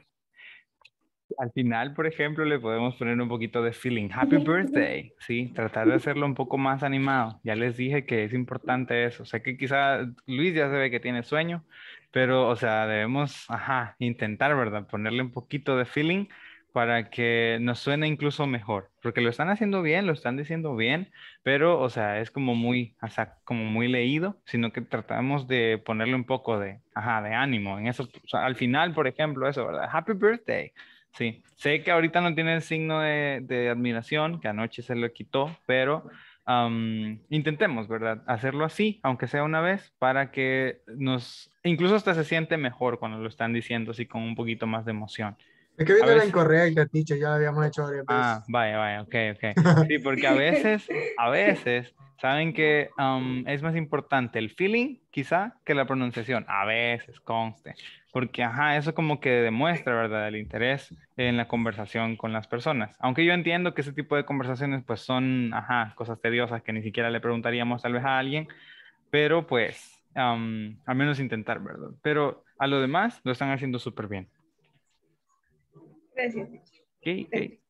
Al final, por ejemplo, le podemos poner un poquito de feeling. Happy birthday, ¿sí? Tratar de hacerlo un poco más animado. Ya les dije que es importante eso. O sea que quizá Luis ya se ve que tiene sueño, pero, o sea, debemos, ajá, intentar, ¿verdad? Ponerle un poquito de feeling para que nos suene incluso mejor. Porque lo están haciendo bien, lo están diciendo bien, pero, o sea, es como muy, o sea, como muy leído, sino que tratamos de ponerle un poco de, ajá, de ánimo en eso. O sea, al final, por ejemplo, eso, ¿verdad? Happy birthday. Sí, sé que ahorita no tiene el signo de, de admiración, que anoche se lo quitó, pero um, intentemos, ¿verdad? Hacerlo así, aunque sea una vez, para que nos, incluso hasta se siente mejor cuando lo están diciendo así con un poquito más de emoción. Es que A viene la veces- incorrecta, teacher, ya la habíamos hecho varias veces. Ah, vaya, vaya, ok, ok. Sí, porque a veces, a veces, saben que um, es más importante el feeling, quizá, que la pronunciación. A veces, conste. Porque, ajá, eso como que demuestra, ¿verdad? El interés en la conversación con las personas. Aunque yo entiendo que ese tipo de conversaciones, pues, son, ajá, cosas tediosas que ni siquiera le preguntaríamos tal vez a alguien. Pero, pues, um, al menos intentar, ¿verdad? Pero a lo demás, lo están haciendo súper bien. Gracias. Okay, okay.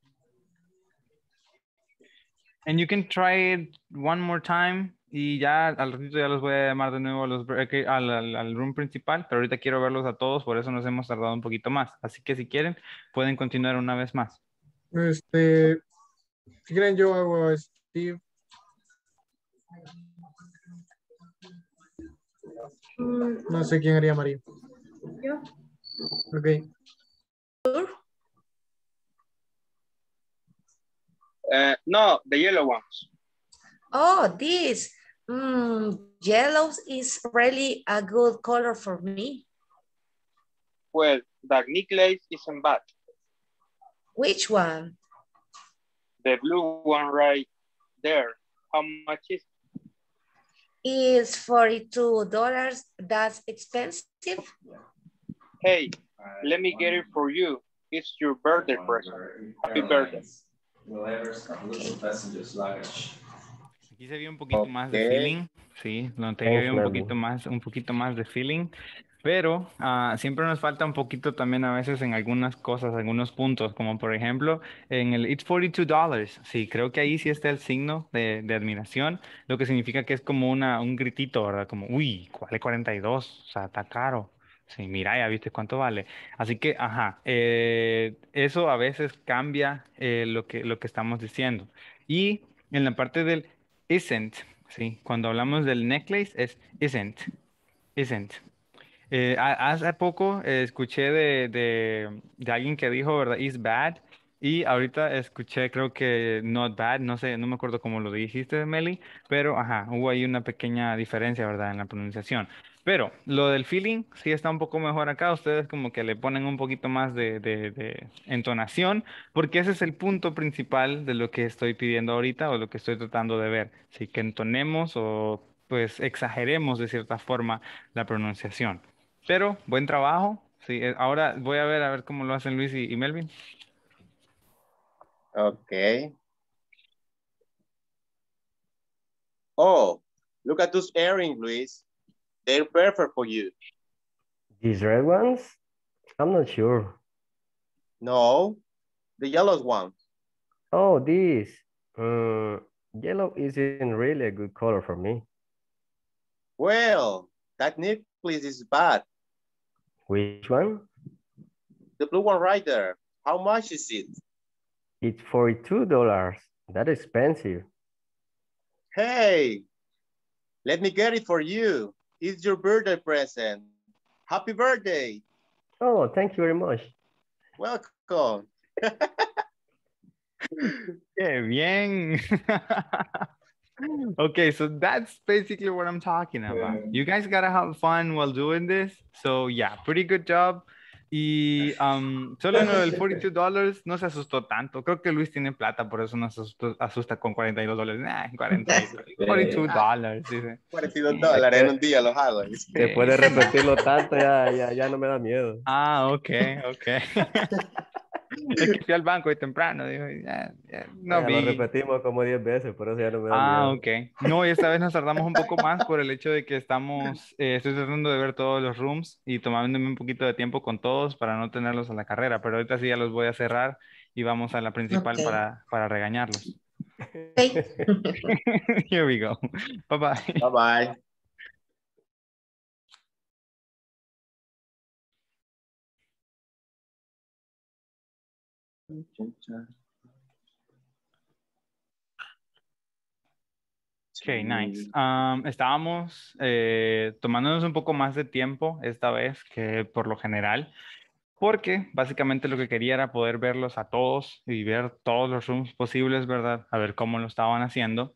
And you can try it one more time y ya al ratito ya los voy a llamar de nuevo a los, break- al, al, al room principal, pero ahorita quiero verlos a todos, por eso nos hemos tardado un poquito más. Así que si quieren, pueden continuar una vez más. Este, si quieren yo hago a Steve. Mm, No sé quién haría María. yo. Ok. Uh, no, the yellow ones. Oh, this. Mm, yellow is really a good color for me. Well, that necklace isn't bad. Which one? The blue one right there. How much is it? Is forty-two dollars. That's expensive. Hey, let me get it for you. It's your birthday present. Happy birthday. Aquí se vio un poquito más de Ok. feeling, sí, lo noté que Thanks, había un Melvin. poquito más, un poquito más de feeling, pero ah, siempre nos falta un poquito también a veces en algunas cosas, algunos puntos, como por ejemplo en el It's forty-two dollars, sí, creo que ahí sí está el signo de, de admiración, lo que significa que es como una, un gritito, ¿verdad? Como, uy, vale cuarenta y dos, o sea, está caro. Sí, mira, ya viste cuánto vale. Así que, ajá, eh, eso a veces cambia eh, lo que, lo que estamos diciendo. Y en la parte del isn't, sí, cuando hablamos del necklace es isn't, isn't. Eh, ha- hace poco eh, escuché de, de, de alguien que dijo, ¿verdad? Is bad. Y ahorita escuché, creo que not bad, no sé, no me acuerdo cómo lo dijiste, Meli, pero ajá, hubo ahí una pequeña diferencia, ¿verdad? En la pronunciación. Pero lo del feeling sí está un poco mejor acá. Ustedes como que le ponen un poquito más de, de, de entonación, porque ese es el punto principal de lo que estoy pidiendo ahorita o lo que estoy tratando de ver. Sí, que entonemos o pues exageremos de cierta forma la pronunciación. Pero buen trabajo. Sí, eh, ahora voy a ver a ver cómo lo hacen Luis y, y Melvin. Okay. Oh, look at those earrings, Luis. They're perfect for you. These red ones? I'm not sure. No, the yellow ones. Oh, these. Uh, yellow isn't really a good color for me. Well, that necklace is bad. Which one? The blue one right there. How much is it? It's forty-two dollars. That's expensive. Hey, let me get it for you. It's your birthday present. Happy birthday. Oh, thank you very much. Welcome. Qué bien. Okay, so that's basically what I'm talking about. You guys gotta have fun while doing this. So yeah, pretty good job. Y um, solo en lo del forty-two dollars no se asustó tanto. Creo que Luis tiene plata, por eso no se asustó- asusta con cuarenta y dos dólares. Nah, cuarenta y dos, forty-two dollars, dice. cuarenta y dos dólares en un día los hago. dice. Después de repetirlo tanto, ya, ya, ya no me da miedo. Ah, ok, ok. Es que fui al banco y temprano, dijo, ya, ya, no Ya lo vi. repetimos como diez veces, por eso ya no me da Ah, miedo. ok. No, y esta vez nos tardamos un poco más por el hecho de que estamos, eh, estoy tratando de ver todos los rooms y tomándome un poquito de tiempo con todos para no tenerlos a la carrera, pero ahorita sí ya los voy a cerrar y vamos a la principal Ok. para, para regañarlos. Here we go. Bye bye. Bye bye. Ok, nice. Um, estábamos eh, tomándonos un poco más de tiempo esta vez que por lo general, porque básicamente lo que quería era poder verlos a todos y ver todos los rooms posibles, ¿verdad? A ver cómo lo estaban haciendo.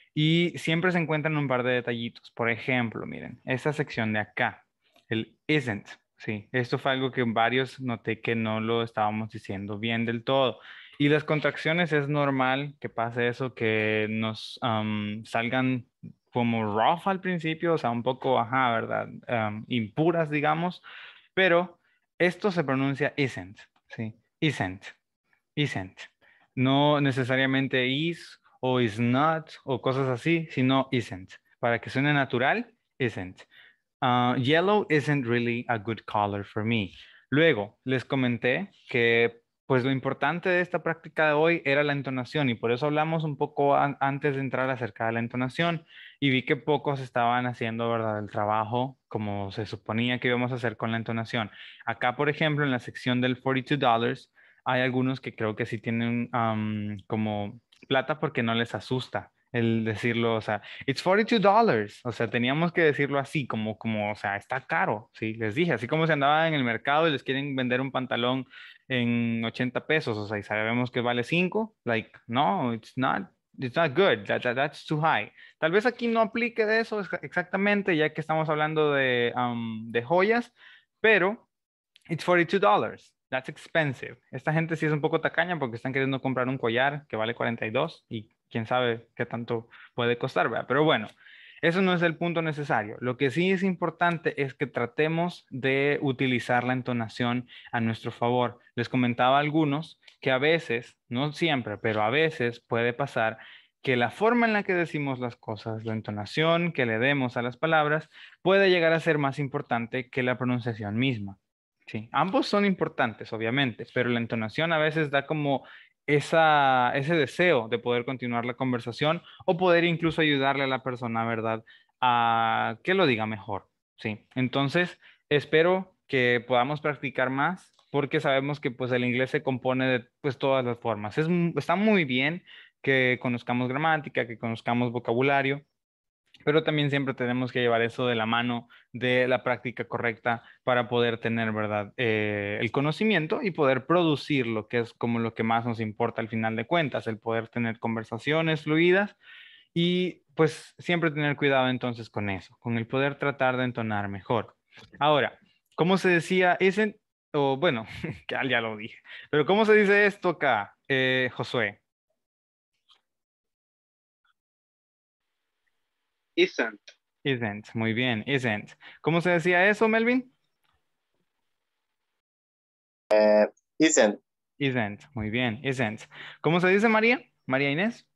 Y siempre se encuentran un par de detallitos. Por ejemplo, miren, esta sección de acá, el isn't. Sí, esto fue algo que en varios noté que no lo estábamos diciendo bien del todo. Y las contracciones es normal que pase eso, que nos um, salgan como rough al principio, o sea, un poco, ajá, ¿verdad? Um, impuras, digamos. Pero esto se pronuncia isn't, ¿sí? Isn't, isn't. No necesariamente is o is not o cosas así, sino isn't. Para que suene natural, isn't. Uh, yellow isn't really a good color for me. Luego, les comenté que pues lo importante de esta práctica de hoy era la entonación y por eso hablamos un poco an- antes de entrar acerca de la entonación y vi que pocos estaban haciendo, ¿verdad?, el trabajo como se suponía que íbamos a hacer con la entonación. Acá, por ejemplo, en la sección del forty-two dollars, hay algunos que creo que sí tienen um, como plata porque no les asusta el decirlo, o sea, it's forty-two dollars, o sea, teníamos que decirlo así, como, como, o sea, está caro, sí, les dije, así como si andaba en el mercado y les quieren vender un pantalón en ochenta pesos, o sea, y sabemos que vale cinco, like, no, it's not, it's not good, that, that- that's too high. Tal vez aquí no aplique de eso ex- exactamente, ya que estamos hablando de, um, de joyas, pero it's forty-two dollars. That's expensive. Esta gente sí es un poco tacaña porque están queriendo comprar un collar que vale cuarenta y dos y quién sabe qué tanto puede costar, ¿verdad? Pero bueno, eso no es el punto necesario. Lo que sí es importante es que tratemos de utilizar la entonación a nuestro favor. Les comentaba a algunos que a veces, no siempre, pero a veces puede pasar que la forma en la que decimos las cosas, la entonación que le demos a las palabras, puede llegar a ser más importante que la pronunciación misma. Sí, ambos son importantes, obviamente, pero la entonación a veces da como esa, ese deseo de poder continuar la conversación o poder incluso ayudarle a la persona, ¿verdad? A que lo diga mejor. Sí, entonces espero que podamos practicar más porque sabemos que pues el inglés se compone de pues todas las formas. Es, mu- está muy bien que conozcamos gramática, que conozcamos vocabulario, Pero también siempre tenemos que llevar eso de la mano de la práctica correcta para poder tener, ¿verdad? Eh, el conocimiento y poder producir lo que es como lo que más nos importa al final de cuentas, el poder tener conversaciones fluidas y pues siempre tener cuidado entonces con eso, con el poder tratar de entonar mejor. Ahora, ¿cómo se decía? Isn't, o bueno, ya, ya lo dije, pero ¿cómo se dice esto acá, eh, Josué? Isn't. Isn't, muy bien, isn't. ¿Cómo se decía eso, Melvin? Uh, isn't. Isn't, muy bien, isn't. ¿Cómo se dice, María? María Inés.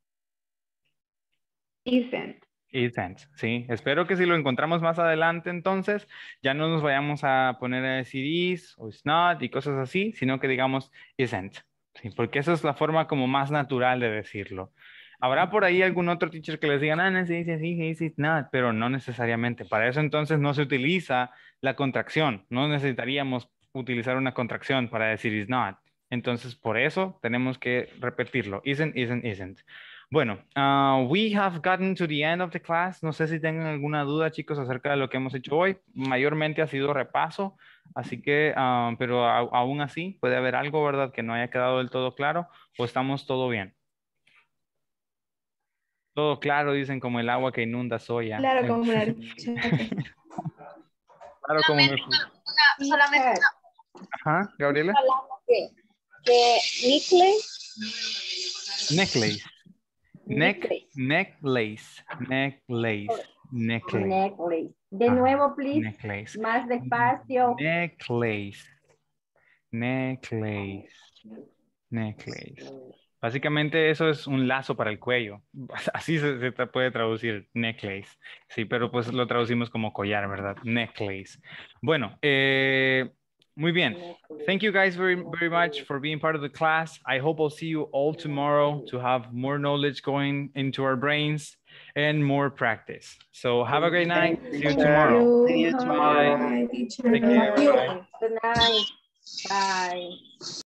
Isn't. Isn't, sí. Espero que si lo encontramos más adelante, entonces, ya no nos vayamos a poner a decir is o is not y cosas así, sino que digamos isn't, sí, porque esa es la forma como más natural de decirlo. Habrá por ahí algún otro teacher que les diga, no, no se dice así, se dice not, pero no necesariamente. Para eso entonces no se utiliza la contracción. No necesitaríamos utilizar una contracción para decir is not. Entonces, por eso tenemos que repetirlo. Isn't, isn't, isn't. Bueno, uh, we have gotten to the end of the class. No sé si tengan alguna duda, chicos, acerca de lo que hemos hecho hoy. Mayormente ha sido repaso, así que, uh, pero a- aún así puede haber algo, ¿verdad?, que no haya quedado del todo claro o estamos todo bien. Todo claro, dicen, como el agua que inunda soya. Claro, Eh, como la Claro, como me... Una, solamente una Ajá, Gabriela. palabra que, que Nickley, Necklace. Neck, Necklace. necklace, necklace, necklace. Necklace. De Ajá, nuevo, please. necklace. Más despacio. Necklace. Necklace. Necklace. Básicamente eso es un lazo para el cuello. Así se, se tra- puede traducir necklace. Sí, pero pues lo traducimos como collar, ¿verdad? Necklace. Bueno, eh, muy bien. Thank you guys very, very much for being part of the class. I hope I'll see you all tomorrow to have more knowledge going into our brains and more practice. So have a great night. See you tomorrow. See you tomorrow. Bye, teacher. Take care. Bye. Good night. Bye.